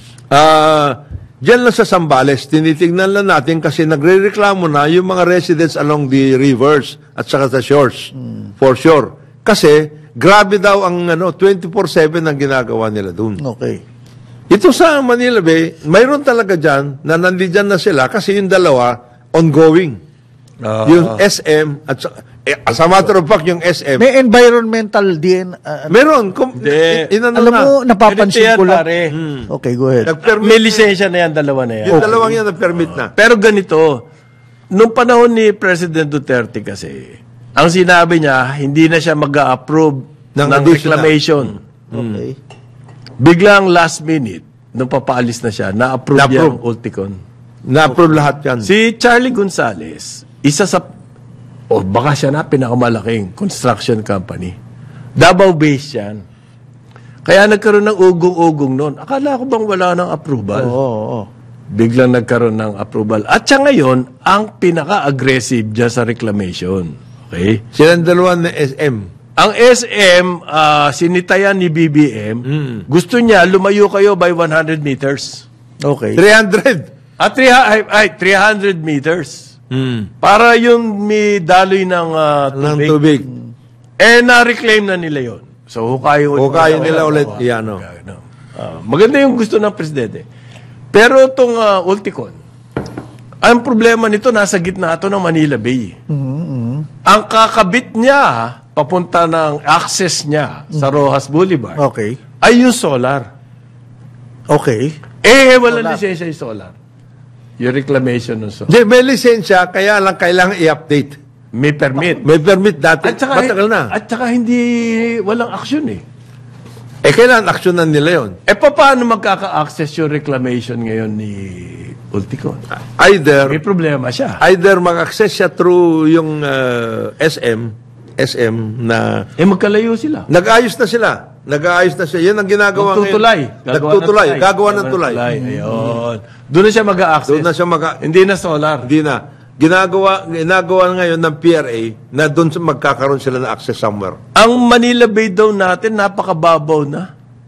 Ah, diyan lang sa Sambales, tinitignan lang natin kasi nagrereklamo na yung mga residents along the rivers at saka sa shores. For sure. Kasi, grabe daw ang ano, twenty-four seven ang ginagawa nila dun. Okay. Ito sa Manila Bay, mayroon talaga dyan na nandiyan na sila kasi yung dalawa, ongoing. Ah. Yung S M, at sa, eh, as a matter of fact, yung S M, May environmental din. uh, meron. Kum, Hindi. in- inano alam na. mo, napapansin Ganito yan, ko lang. pare. Okay, go ahead. Nag-permit. May lisensya na yan, dalawa na yan. Yung dalawang yan na-permit na. Pero ganito, nung panahon ni President Duterte kasi, ang sinabi niya, hindi na siya mag-a-approve Ng ng, additional. reclamation. Okay. Biglang last minute, nung papaalis na siya, na-approve niya Na-approve. ang Ulticon. Na-approve lahat yan. Si Charlie Gonzales, isa sa, o baka siya na pinakamalaking construction company. Davao based yan. Kaya nagkaroon ng ugong-ugong noon. Akala ko bang wala ng approval? Oo, oo. Biglang nagkaroon ng approval. At siya ngayon, ang pinaka-aggressive dyan sa reclamation. Okay? Silang dalawa na S M. Ang S M, ah, sinitayan ni B B M, gusto niya lumayo kayo by one hundred meters. Okay. three hundred. At three, ay, ay, three hundred meters. Para yung may daloy ng ah, Ng tubig. tubig. Eh, na-reclaim na nila yon. So, hukayin ulit. Hukayin nila ulit. Yan, no. Ah, maganda yung gusto ng presidente. Pero itong uh, Ulticon, ang problema nito, nasa gitna ito ng Manila Bay. Ang kakabit niya, papunta ng access niya sa Rojas Boulevard, Okay. ay yung solar. Okay. Eh, wala lisensya yung solar. Yung reclamation ng solar. Hindi, may lisensya, kaya lang kailangan i-update. May permit. May permit dati. At saka, Matagal na. at saka hindi, walang action eh. Eh, kailangan aksyonan nila yun. Eh, pa- paano magkaka-access yung reclamation ngayon ni Ulticon? Either, May problema siya. either mag-access siya through yung uh, S M, S M na Eh, magkalayo sila. nag-ayos na sila. Nag-ayos na siya. Yan ang ginagawa Magtutulay. ngayon. Nagtutulay. Gagawa ng tulay. Ayun. Doon na siya mag-a-access. Doon na siya mag- Hindi na solar. Hindi na. Ginagawa, ginagawa ngayon ng P R A na doon sa magkakaroon sila ng access somewhere. Ang Manila Bay daw natin, napakababaw na.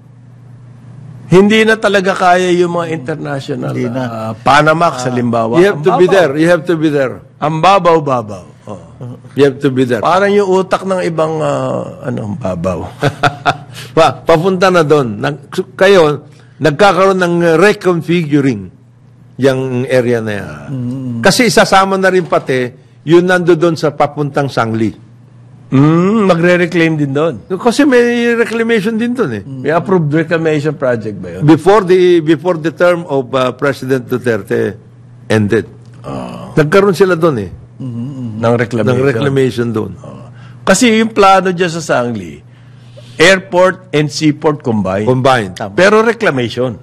Hindi na talaga kaya yung mga international. Hindi na. ah, Panamax, halimbawa. You have Ang to be babaw. there. You have to be there. Ang babaw-babaw. Oh. You have to be there. Parang yung utak ng ibang, ah, ano, babaw. Pa, papunta na doon. Nag, kayo, nagkakaroon ng uh, reconfiguring yung area na yan. Kasi isasama na rin pati yun nando doon sa papuntang Sangli. Mm, magre-reclaim din doon. Kasi may reclamation din doon eh. May approved reclamation project ba yun? Before the before the term of uh, President Duterte ended. Nagkaroon sila doon eh. Ng reclamation. Ng reclamation doon. Kasi yung plano dyan sa Sangli, airport and seaport combined. Combined. Pero reclamation.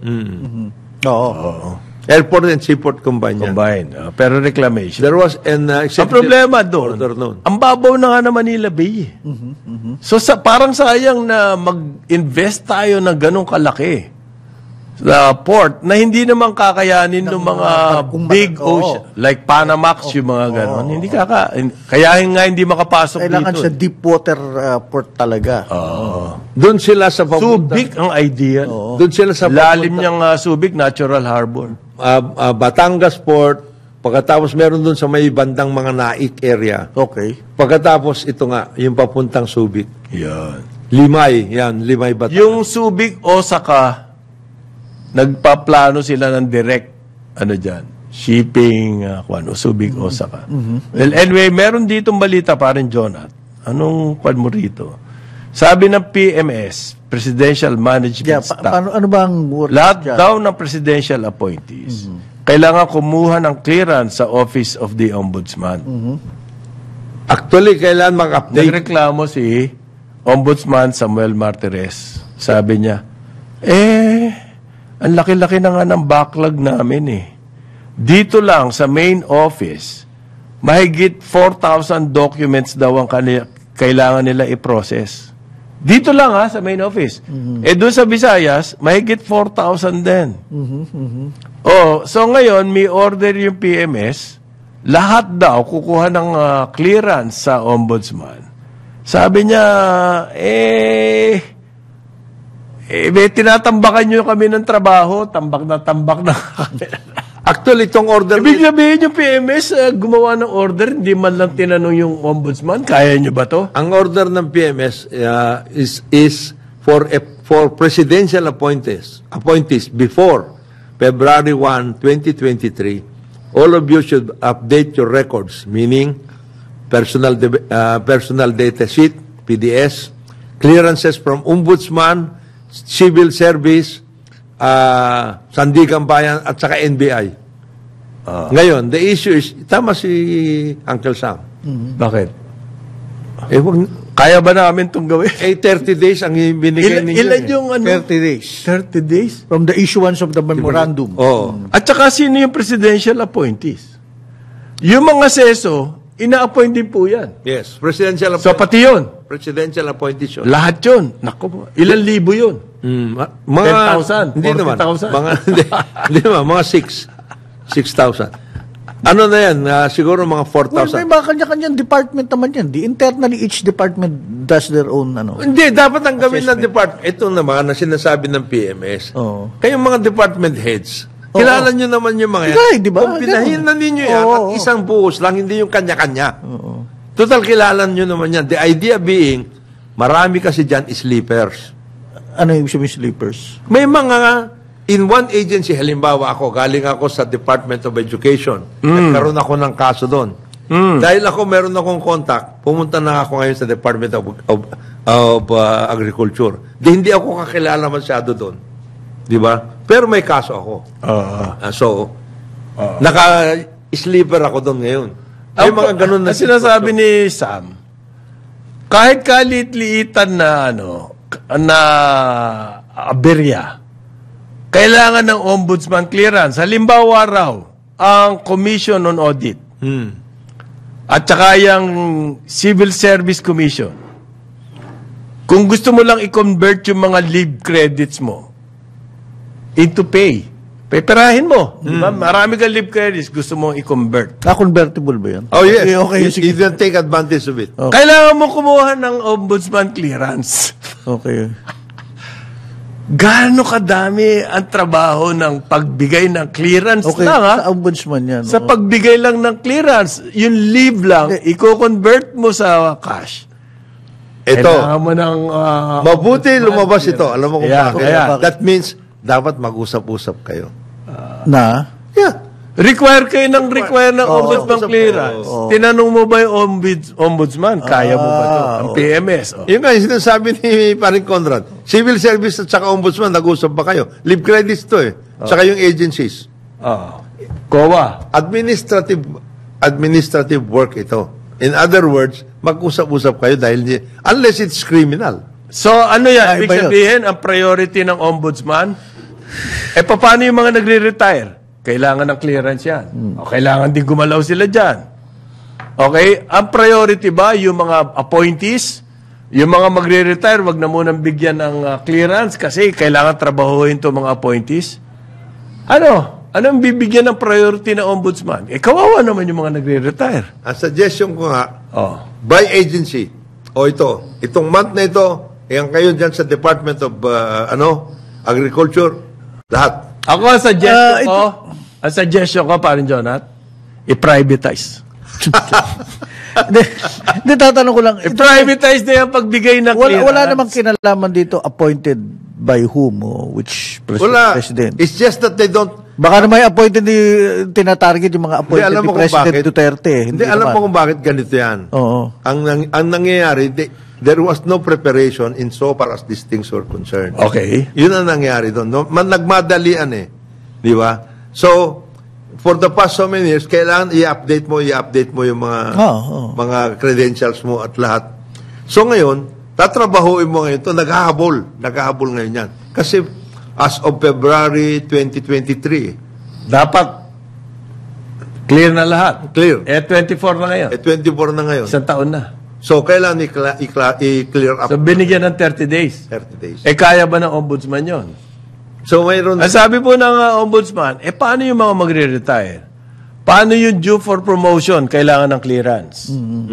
Oo. Airport and seaport combined yan. Combined. Ah, pero reclamation. There was an uh, Ang executive problema doon, order noon. ang babaw na nga na Manila Bay. eh. So sa, parang sayang na mag-invest tayo ng ganong kalaki sa port na hindi naman kakayanin ng mga kung big ma- oo. ocean. Like Panamax, yung mga ganon. Hindi kaka... Kaya nga hindi makapasok Kailangan dito. siya deep water uh, port talaga. Doon sila sa papunta. Subic ang ideal. Doon sila sa Lalim niyang uh, Subic, natural harbor. uh, uh, Batangas Port, pagkatapos meron doon sa may bandang mga Naik area. Okay. Pagkatapos ito nga, yung papuntang Subic. Yan. Limay, yan, Limay Batangas. Yung Subic, Osaka, nagpaplano sila ng direct, ano dyan, shipping, uh, kung ano, Subic, Osaka. Well, anyway, meron ditong balita pa rin, Jonat. Anong kwan mo rito? Sabi ng P M S, Presidential Management Yeah, pa- Staff, paano, ano ba ang work lahat dyan? daw ng presidential appointees, kailangan kumuha ng clearance sa Office of the Ombudsman. Actually, kailan mag-update? Nagreklamo si Ombudsman Samuel Martires. Sabi niya, eh, ang laki-laki na nga ng backlog namin eh. Dito lang sa main office, mahigit four thousand documents daw ang kanila, kailangan nila i-process. Dito lang ha, sa main office. Eh doon sa Visayas, mahigit four thousand din. Oh, so ngayon, may order yung P M S, lahat daw kukuha ng ah, clearance sa ombudsman. Sabi niya, eh, eh, may tinatambakan nyo kami ng trabaho, tambak na tambak na kami. Actually, itong order... Ibig sabihin yung P M S, ah, gumawa ng order, hindi man lang tinanong yung ombudsman, kaya nyo ba to? Ang order ng P M S uh, is is for a, for presidential appointees appointees before February first, twenty twenty-three. All of you should update your records, meaning personal de- uh, personal data sheet, P D S, clearances from ombudsman, civil service, uh, Sandigan Bayan at saka N B I. Ngayon, the issue is, tama si Uncle Sam. Bakit? Eh, wag, Kaya ba namin itong gawin? eh, thirty days ang binigay Ilan, ninyo. ilan eh. yung ano? thirty days. thirty days? From the issuance of the memorandum. Oo. At saka sino yung presidential appointees? Yung mga seso, ina-appoint din po yan. Yes, presidential So appoint- pati yun, presidential appointees yun. lahat yun. Naku po, ilang libo yun? Mm, ma- mga ten thousand, Hindi naman. forty thousand. Mga hindi, hindi naman, mga six six thousand. Ano na yan? Ah, siguro mga four Well, may thousand. mga kanya-kanyang department naman yan. The internally, each department does their own, ano. Hindi, dapat ang gawin ng department. Ito naman na sinasabi ng P M S. Oo. Kayong mga department heads, kilala nyo naman yung mga yan. Hindi, di ba? Kung pinahin na ninyo yan Oo, at oo. isang buhos lang, hindi yung kanya-kanya. Total, kilala nyo naman yan. The idea being, marami kasi dyan sleepers. Ano yung sabihin sleepers? May mga, in one agency, halimbawa ako, galing ako sa Department of Education. Nagkaroon ako ng kaso doon. Dahil ako, meron akong contact, pumunta na ako ngayon sa Department of, of, of uh, Agriculture. Di, hindi ako kakilala masyado doon. Di ba? Pero may kaso ako. Oo. Ah, so, naka-sleeper ako doon ngayon. May Ang- mga ganun na ang sinasabi ni Sam, kahit kalit-liitan na ano, na aberya, kailangan ng ombudsman clearance. Halimbawa raw, ang Commission on Audit Hmm. at saka yung Civil Service Commission. Kung gusto mo lang i-convert yung mga leave credits mo into pay, peperahin mo. Di ba? Marami kang leave credits, gusto mong i-convert. Na-convertible ba yan? Oh, yes. Okay, okay, you, sige. you don't take advantage of it. Kailangan mo kumuha ng ombudsman clearance. Okay. Gaano kadami ang trabaho ng pagbigay ng clearance Okay, lang, ha? sa ombudsman yan. Sa oo. pagbigay lang ng clearance, yung leave lang, i-convert mo sa cash. Ito, Kailangan mo ng... ah, mabuti lumabas ito. Alam mo kung Ayan, bakit? ayan. That means, dapat mag-usap-usap kayo. Na? Yeah. require kayo ng require ng Oo, ombudsman oo, clearance. oo. Tinanong mo ba yung ombuds, ombudsman? Kaya mo ba ito? Ang P M S. Oh. Yung nga, yung sinasabi ni Paring Conrad, civil service at saka ombudsman, nag-usap ba kayo? Live credits to eh. Saka yung agencies. Oh. C O A. Administrative administrative work ito. In other words, mag-usap-usap kayo dahil di- unless it's criminal. So, ano yan? Ay, Ibig ba yun? sabihin, ang priority ng ombudsman, eh, paano yung mga nagre-retire? Kailangan ng clearance yan. O, kailangan din gumalaw sila dyan. Okay? Ang priority ba, yung mga appointees, yung mga magre-retire, wag na munang bigyan ng uh, clearance kasi kailangan trabahuin to mga appointees? Ano? Anong bibigyan ng priority ng ombudsman? Eh, kawawa naman yung mga nagre-retire. Ang suggestion ko nga, Oh. by agency, o ito, itong month na ito, yan kayo dyan sa Department of uh, ano, Agriculture, lahat. Ako, ang suggestion Ah, ito- ko, ang suggestion ko, parin Jonat, i-privatize. Hindi, hindi, tatanong ko lang. Ito, I-privatize na yung pagbigay ng wala, clearance. wala namang kinalaman dito appointed by whom o which pres- Wala. president. It's just that they don't, Baka naman yung appointed ni, tinatarget yung mga hindi appointed alam ni mo kung President bakit. Duterte. Hindi, alam naman. mo kung bakit ganito yan. Oo. Ang, nang- ang nangyayari, they- there was no preparation in so far as these things were concerned. Okay. Yun ang nangyari doon. No? Man, nagmadalian eh. Di ba? So, for the past so many years, kailangan i-update mo, i-update mo yung mga Oo, oo. mga credentials mo at lahat. So ngayon, tatrabahuin mo ngayon ito, naghahabol. Naghahabol ngayon yan. Kasi as of February twenty twenty-three, Dapat clear na lahat. clear. Eh, twenty-four na ngayon. Eh, twenty-four na ngayon. Isang taon na. So, kailangan i-cla- i-cla- i-clear up So, binigyan ng thirty days. thirty days. Eh, kaya ba ng ombudsman yon? So, mayroon Ang sabi po ng uh, ombudsman, eh, paano yung mga magre-retire? Paano yung due for promotion? Kailangan ng clearance.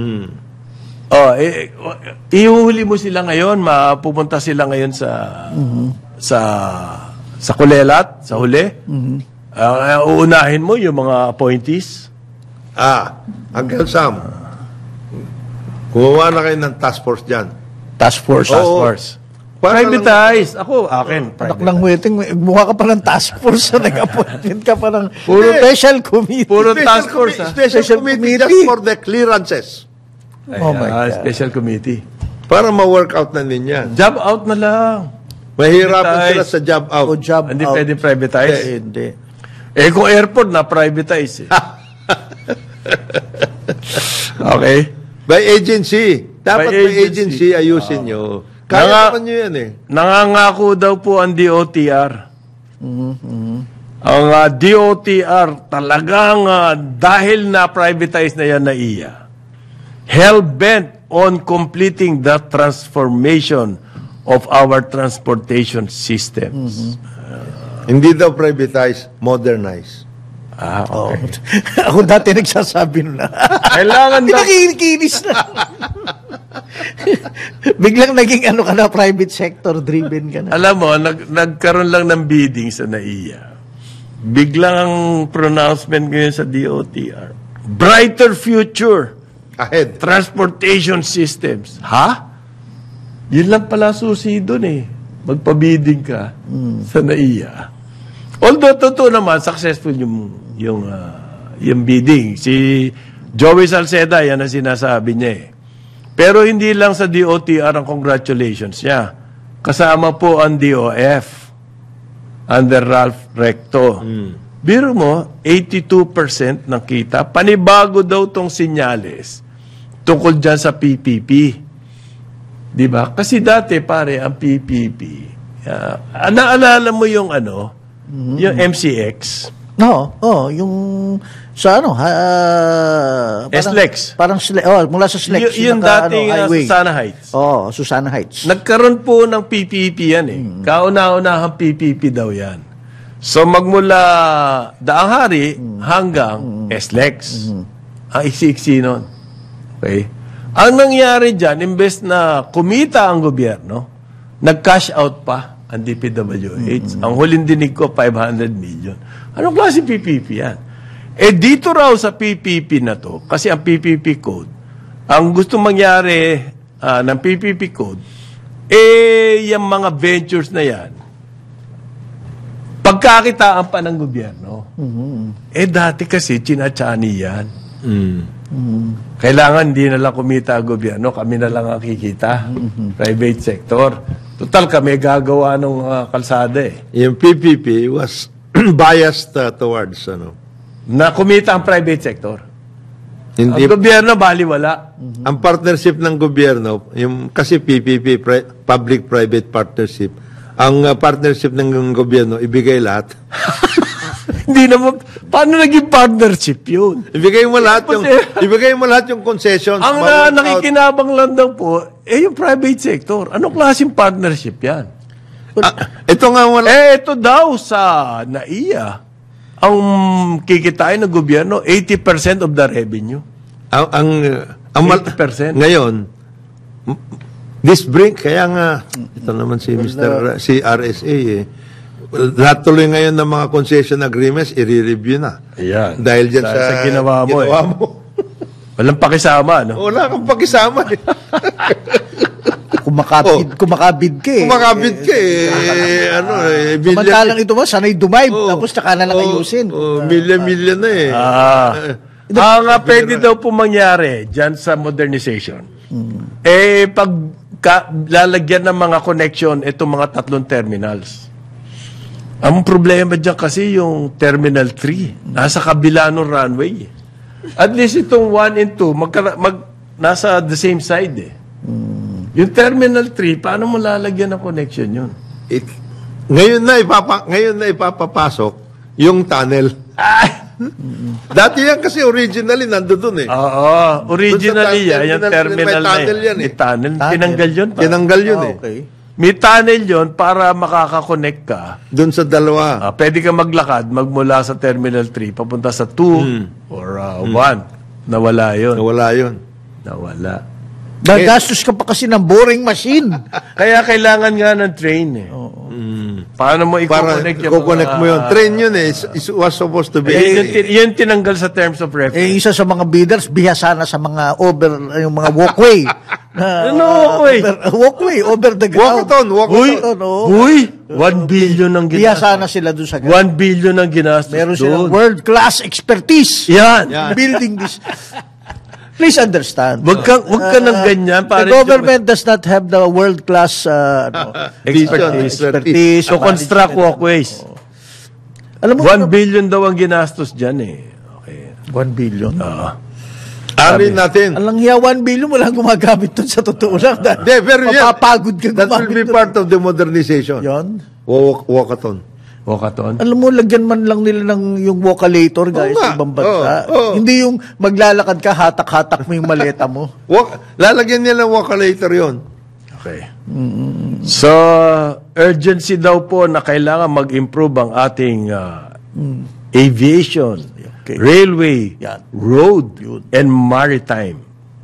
Oh, eh, eh, ihuhuli mo sila ngayon, mapupunta sila ngayon sa sa sa kulelat, sa huli. Ah, uunahin mo yung mga appointees. Ah, Uncle Sam, gumawa na kayo ng task force dyan. Task force. Task Oo. force. Para Privatize. Ako, akin. Anak Private. ng wedding, mukha ka pa ng task force na nag-appointment ka pa ng Puro- special committee. Puro Special task force, commi- ah. Special, Special committee, committee. just for the clearances. Oh my Ah, God. special committee. Para ma-work out na ninyan. Job out na lang. Mahirapan Privatize. sila sa job out. O job Hindi out. pwede privatize. Eh, hindi. Eh, kung airport na privatize. Eh. Okay. By agency. Dapat By by agency. agency, ayusin nyo. Kaya Nanga- naman nyo yan eh. Nangangako daw po ang D O T R. Ang uh, D O T R talagang ah, dahil na privatize na yan na iya, hell-bent on completing the transformation of our transportation systems. Hindi daw privatize, modernize. Ah, Oh. Ako dati nagsasabi nun na. Kailangan daw, Pinakikinis na. Biglang naging ano ka na, private sector driven ka na. alam mo, nag, nagkaroon lang ng bidding sa N A I A. Biglang ang pronouncement ngayon sa D O T R. Brighter future. Ahead. Transportation systems. Ha? Yun lang pala susi doon eh. Magpabidding ka sa N A I A. Although, totoo naman, successful yung, yung, uh, yung bidding. Si Joey Salceda, yan ang sinasabi niya eh. Pero hindi lang sa D O T R ang congratulations niya. Kasama po ang D O F under Ralph Recto. Biro mo, eighty-two percent ng kita. Panibago daw tong sinyales tungkol dyan sa P P P. Di ba? Kasi dati, pare, ang P P P, uh, naalala mo yung ano, mm-hmm. yung M C X? No, oh, yung sa ano, ha, parang, S-Lex. Parang, oh, mula sa S-Lex. Y- yung naka, dating ano, uh, Susana Heights. Oh, Susana Heights. Nagkaroon po ng P P P yan eh. Mm. Kauna-unahang P P P daw yan. So magmula Daang Hari mm. hanggang mm. S-Lex. Mm. Ang iksi-iksi nun. Okay? Ang nangyari dyan, imbes na kumita ang gobyerno, nag-cash out pa ang D P W H. Mm-hmm. Ang huling dinig ko, five hundred million. Anong klase P P P yan? Eh dito raw sa P P P na to, kasi ang P P P code, ang gusto mangyari uh, ng P P P code, eh yung mga ventures na yan, pagkakitaan pa ng gobyerno. Mm-hmm. Eh dati kasi, chinachani yan. Mm. Mm-hmm. Kailangan hindi na lang kumita ang gobyerno, kami na lang ang kikita. Mm-hmm. Private sector. Total kami gagawa ng uh, kalsada eh. Yung P P P was biased uh, towards ano? Na kumita ang private sector. Hindi, ang gobyerno baliwala. Mm-hmm. Ang partnership ng gobyerno, yung kasi P P P, pri- public-private partnership, ang uh, partnership ng gobyerno, ibigay lahat. Hindi naman, paano naging partnership yun? Ibigay mo lahat yung, ibigay mo lahat yung concessions. Ang uh, nakikinabang lang daw po, eh yung private sector. Anong klaseng partnership yan? Ah, ito nga wala. Eh, ito daw sa N A I A, ang kikitain ng gobyerno, eighty percent of the revenue. Ang, ang, ang eighty percent. Ngayon, this bring, kaya nga, ito naman si Mister si R S A eh, lahat tuloy ngayon ng mga concession agreements, i-review na. Ayan. Dahil dyan sa, sa, sa ginawa mo. ginawa Eh. mo. Walang pakisama, no? Wala kang pakisama eh. Kumakabid, oh, kumakabid ka eh. Kumakabid ka eh. eh ano eh. Samantalang ito ba, sanay dumive, oh, tapos tsaka na lang oh, ayusin. Oh, milyon-milyon na eh. Ah. Ah, nga pwede daw po mangyari dyan sa modernization. Hmm. Eh, pag ka, lalagyan ng mga connection itong mga tatlong terminals. Ang problema dyan kasi yung Terminal three. Nasa kabila ng runway. At least itong one and two, magka, mag, nasa the same side eh. Hmm. Yung Terminal three, paano mo lalagyan ng connection yun? It, ngayon na ipapa, ngayon na ipapapasok yung tunnel. Ah! Dati yan kasi originally nandoon eh. Oo, originally yan, yung terminal na tunnel yan eh. May tunnel. Tinanggal yun pa. Tinanggal yun eh. Okay. May tunnel yun para makakakonect ka. Doon sa dalawa. Uh, pwede ka maglakad magmula sa Terminal three papunta sa two hmm. or uh, hmm. one. Nawala yun. Nawala yun. Nawala. Gagastos ka pa kasi ng boring machine. Kaya kailangan nga ng train eh. Oo. Mm. Paano mo i-connect yung connect mo yun? Train yun eh. It was supposed to be. Eh, yun, yun tinanggal sa terms of reference. Eh, isa sa mga bidders, bihasa na sa mga over, yung mga walkway. Na, ano walkway? Over, walkway, over the ground. Walkathon, walkathon. Uy, one billion ang ginastos. Bihasa na sila doon sa ground. One billion ang ginastos. Meron silang world-class expertise. Yan. Yan. Building this. Please understand. Wag ka, wag ka ng ganyan. Uh, the government does not have the world-class uh, ano, expertise. expertise. To construct walkways. Oh. Alam mo, One billion daw ang ginastos dyan eh. Okay. One billion? Oo. Arin natin. Alang hiya, one billion, walang gumagamit doon sa totoo lang. De, pero yan, mapapagod ka that will be dun. part of the modernization. Yon? Walk, walkathon. Walkathon. Alam mo, lagyan man lang nila ng yung walkalator, guys, Oo sa ibang bansa. Oo, oo. Hindi yung maglalakad ka, hatak-hatak mo yung maleta mo. Walk, lalagyan nila ng walkalator yun. Okay. Mm-hmm. So, urgency daw po na kailangan mag-improve ang ating uh, mm. aviation, okay. railway, Yan. road, Yun. and maritime.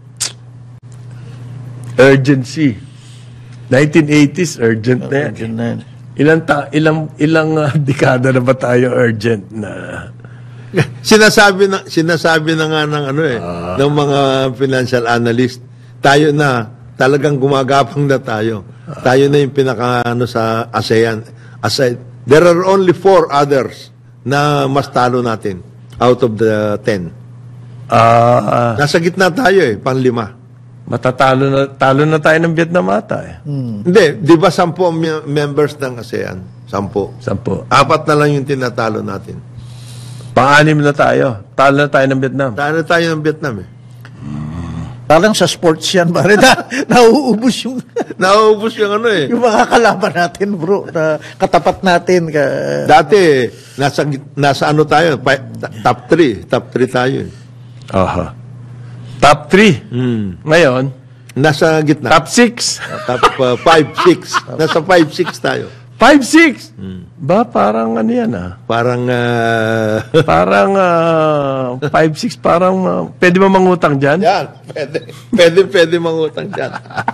Urgency. nineteen eighties, urgent na yan. Urgent na yan. Ilang ta ilang ilang uh, dekada na ba tayo urgent na? Sinasabi na sinasabi na nga ng ano eh, uh, ng mga financial analyst, tayo na talagang gumagapang na tayo. Tayo na yung pinaka ano sa ASEAN. Aside, there are only four others na mas talo natin out of the ten. Ah, Nasa gitna tayo eh, panlima. matatalo na, talo na tayo ng Vietnam ata eh. Hindi, di ba sampu ang me- members ng ASEAN? Sampu. Sampo. Apat na lang yung tinatalo natin. Pang-anim na tayo. Talo na tayo ng Vietnam. Talo tayo ng Vietnam eh. Parang sa sports yan, pare, na, nauubos yung, Nauubos yung ano eh. yung mga kalaban natin, bro, na katapat natin. Ka, Dati, nasa, git- nasa ano tayo, pa- top three. Top three tayo eh. Aha. Top three. Ngayon, Nasa gitna. top six. Top uh, five, six. Nasa five, six tayo. five six. Ba, parang ano yan ah. Parang, uh, Parang five six, parang ah, pwede mo mangutang dyan? yan, pwede, pwede, pwede mangutang dyan.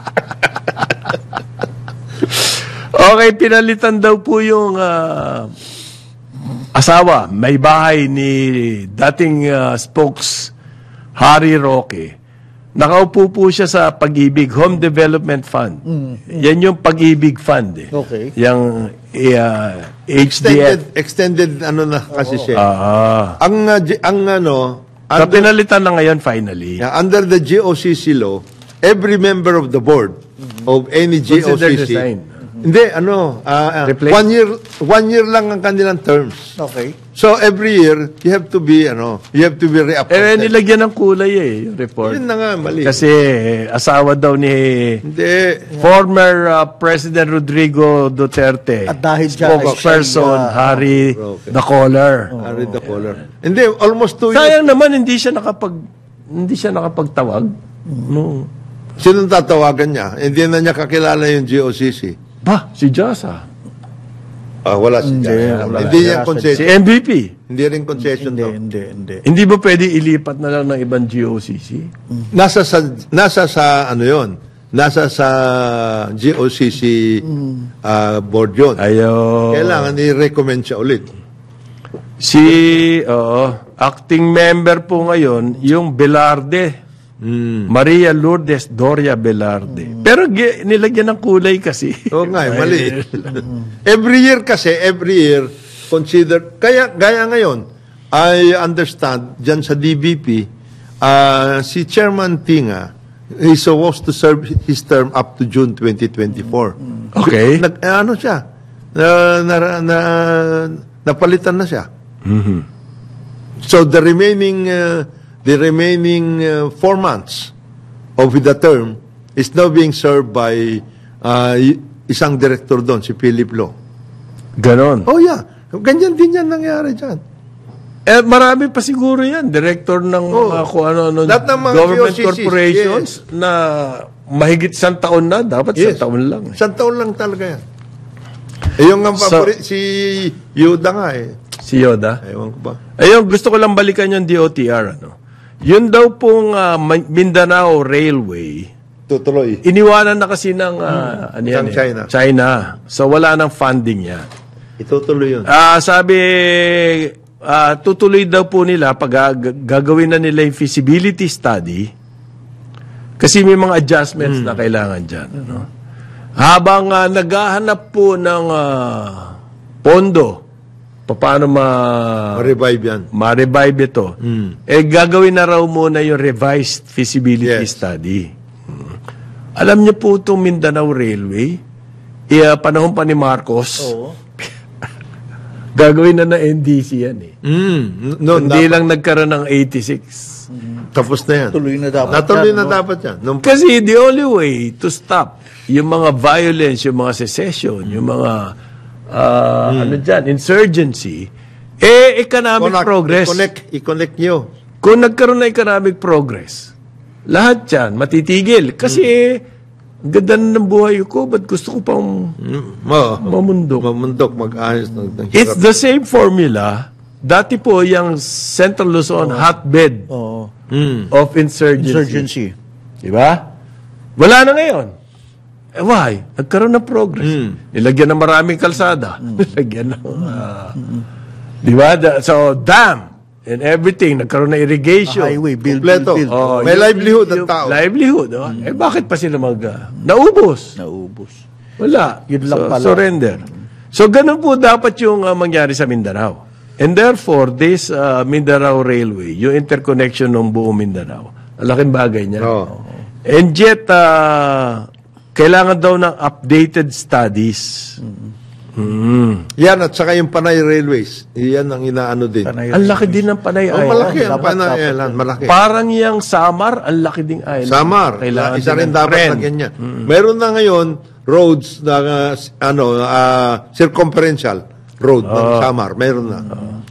Okay, pinalitan daw po yung ah, asawa, may bahay ni dating ah, spokes Harry Roque. Nakaupo po siya sa Pag-ibig Home Development Fund. Yan yung Pag-ibig Fund eh. Okay. Yung ah, H D Extended, F. extended ano na kasi siya. Ah. Ang, uh, G- ang ano, So, under, pinalitan na ngayon finally. yeah, under the G O C C law, every member of the board of any G O C Considered C, resigned. hindi, ano, uh, uh, Replace? one year, one year lang ang kanilang terms. okay. So, every year, you have to be, ano, you have to be Eh, reappointed. nilagyan ng kulay eh, yung report. Yun na nga, mali. Kasi eh, asawa daw ni Hindi. former uh, President Rodrigo Duterte. At dahil dyan, spokesperson ay siya, Harry okay. the Caller. Harry the caller. Hindi, almost two years. Sayang naman hindi siya nakapag hindi siya nakapagtawag. No. Sinong tatawagan niya? Hindi na niya kakilala yung G O C C. Ba, si Jasa. Ah, wala si Hindi, wala. Hindi niya Wala. Si concession. M V P. Hindi rin concession Hindi, to. hindi, hindi. Hindi ba pwede ilipat na lang ng ibang G O C C? Nasa sa nasa sa ano 'yon? Nasa sa G O C C ah, board 'yon. Ayo. Kailangan i-recommend siya ulit. Si oo, acting member po ngayon yung Velarde. Maria Lourdes Doria Velarde. Pero gi- nilagyan ng kulay kasi. Oo nga, eh, mali. Every year kasi, every year, consider, kaya, gaya ngayon, I understand, dyan sa D B P, ah, si Chairman Tinga, is supposed to serve his term up to June twenty twenty-four. Okay. Nag, eh, ano siya? Na, na, na, napalitan na siya. So the remaining uh, the remaining uh, four months of the term is now being served by uh, y- isang director doon, si Philip Lo. Ganon. Oh yeah, ganyan din yan nangyari dyan. Eh, marami pa siguro yan. Director ng Oh. mga kung ano, ano, Lahat ng mga government V O C Cs, corporations na mahigit isang taon na. Dapat Yes. isang taon lang. eh. Isang taon lang talaga yan. Eh, yung ang So- paborit, si Yuda nga eh. Si Yoda. Ewan ko ba. Ayun, gusto ko lang balikan yung D O T R. Ano? Yun daw pong ah, Ma- Mindanao Railway, Tutuloy. iniwanan na kasi ng ah, ano yan, Ng eh? China. China. So wala nang funding yan. Itutuloy yun. Ah, sabi, ah, tutuloy daw po nila pag ah, g- gagawin na nila yung feasibility study kasi may mga adjustments na kailangan dyan. Ano? Habang ah, naghahanap po ng ah, pondo, paano ma Ma-revive yan. ma-revive ito, eh gagawin na raw muna yung revised feasibility Yes. study. Hmm. Alam niyo po itong Mindanao Railway, eh, panahon pa ni Marcos, Oo. gagawin na ng N D C yan eh. Mm. No, Hindi dapat- lang nagkaroon ng eighty-six. Tapos na yan. Tuloy na dapat. Natuloy yan, na no? dapat yan. Nung Kasi the only way to stop yung mga violence, yung mga secession, yung mga ah, ano dyan, insurgency, eh economic Connect- progress. I-connect, i-connect nyo. Kung nagkaroon ng economic progress, lahat yan matitigil. Kasi ganda na ng buhay ko, ba't gusto ko pang Mo, mamundok? mamundok, mag-ayos. ng- ng It's hirap. the same formula. Dati po yung Central Luzon hotbed Oo. Mm. of insurgency. Insurgency. Diba? Wala na ngayon. Eh, why? Nagkaroon ng progress. Nilagyan ng maraming kalsada. Nilagyan ng... ah, diba? Da- So, dam. and everything. Nagkaroon na irrigation. Highway, build, Kompleto. build, build. Oh, May yung- livelihood ang yung tao. Livelihood. Oh. Eh, bakit pa sila mag... ah, naubos. Naubos. Wala. Yun lang So, pala. surrender. So, ganun po dapat yung ah, mangyari sa Mindanao. And therefore, this ah, Mindanao Railway, yung interconnection ng buong Mindanao, ang laking bagay niya. Oo. And yet, ah, kailangan daw ng updated studies. Mm. Yan, at saka yung Panay Railways. Yan ang inaano din. Panay- Ang laki din ng Panay Oh, Island. malaki ang Dapat, Panay dapat. Island. Malaki. Parang yung Samar, ang laki ding island. Samar. Kailangan Isa din rin ng dapat tren. lagyan niya. Meron na ngayon roads na uh, ano uh, circumferential road ng Samar. Meron na.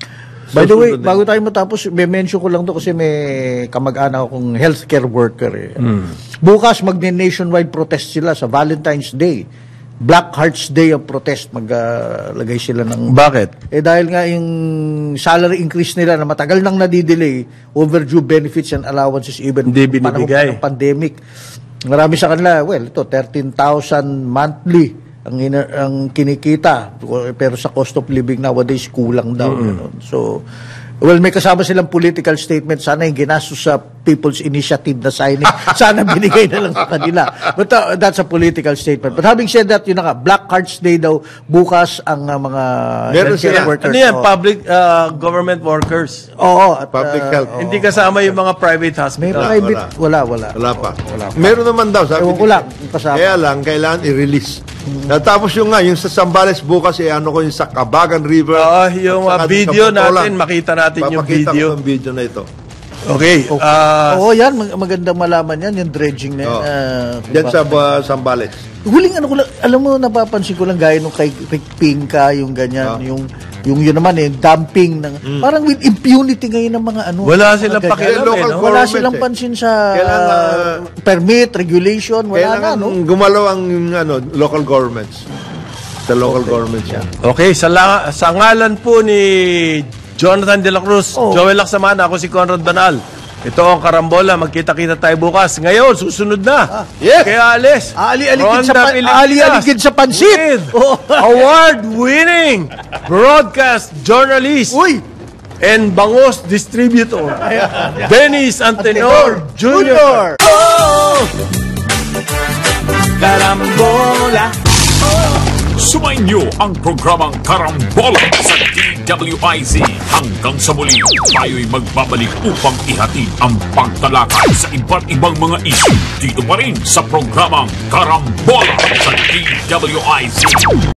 By the way, Susunod na. bago tayo matapos, may mention ko lang to kasi may kamag-anak akong healthcare worker. Eh. Bukas magne-nationwide protest sila sa Valentine's Day. Black Hearts Day of protest. Maglagay sila ng... Bakit? Eh dahil nga yung salary increase nila na matagal nang nadidelay, overdue benefits and allowances even Hindi panahon binibigay. pa ng pandemic. Marami sa kanila, well, ito, thirteen thousand monthly ang, ina, ang kinikita. Pero sa cost of living nowadays, kulang daw. Ganun. So, well, may kasama silang political statement. Sana yung ginastos sa People's Initiative na signing, sana binigay na lang sa kanila. But uh, that's a political statement. But having said that, yun na nga, Black Hearts Day daw, bukas ang uh, mga Meron healthcare sila. workers. Ano yan? Oo. Public uh, government workers. Oo. At, Public uh, health. Hindi kasama yung mga private May hospital. private, wala, wala. Wala pa. Wala pa. Meron naman daw. Sabi Ewan ko nila. lang, yung kasama. Kaya lang, kailangan i-release. Tapos yung nga, yung sa Zambales bukas, eh, ano ko yung sa Cabagan River. Oo, yung, at saka uh, dun sa video Botolan. natin, makita natin yung Papakita video. ko yung video na ito. Okay. ah, Oo, yan. Mag- magandang malaman yan. Yung dredging na yan. Oo. ah, Diyan diba? sa uh, Zambales. Huling ano ko lang, alam mo, napapansin ko lang gaya nung kay Rick Pinka, yung ganyan, Ah. yung, yung yun naman eh, dumping ng, parang with impunity ngayon ng mga ano. Wala mga silang ganyan. pakialam eh, no? Wala Government silang eh. pansin sa Kailangan, uh, permit, regulation, wala Kailangan na, no? gumalaw ang ano, local governments. The local governments yan. Okay, sa, la- sa ngalan po ni Jonathan De La Cruz, Oh. Joel Laksamana, ako si Conrad Banal. Ito ang Karambola, magkita-kita tayo bukas. Ngayon, susunod na. Yes. Kaya alis. Ali-aligid sa, Ronda pa- Pilipinas ali-aligid sa pansit. with Oh. award-winning broadcast journalist Uy! and bangos distributor, Dennis Antenor Junior Karambola. Sumainyo ang programang Karambola sa D W I Z. Hanggang sa muli, tayo'y magbabalik upang ihatid ang pagtalakay sa iba't ibang mga issue dito pa rin sa programang Karambola sa D W I Z.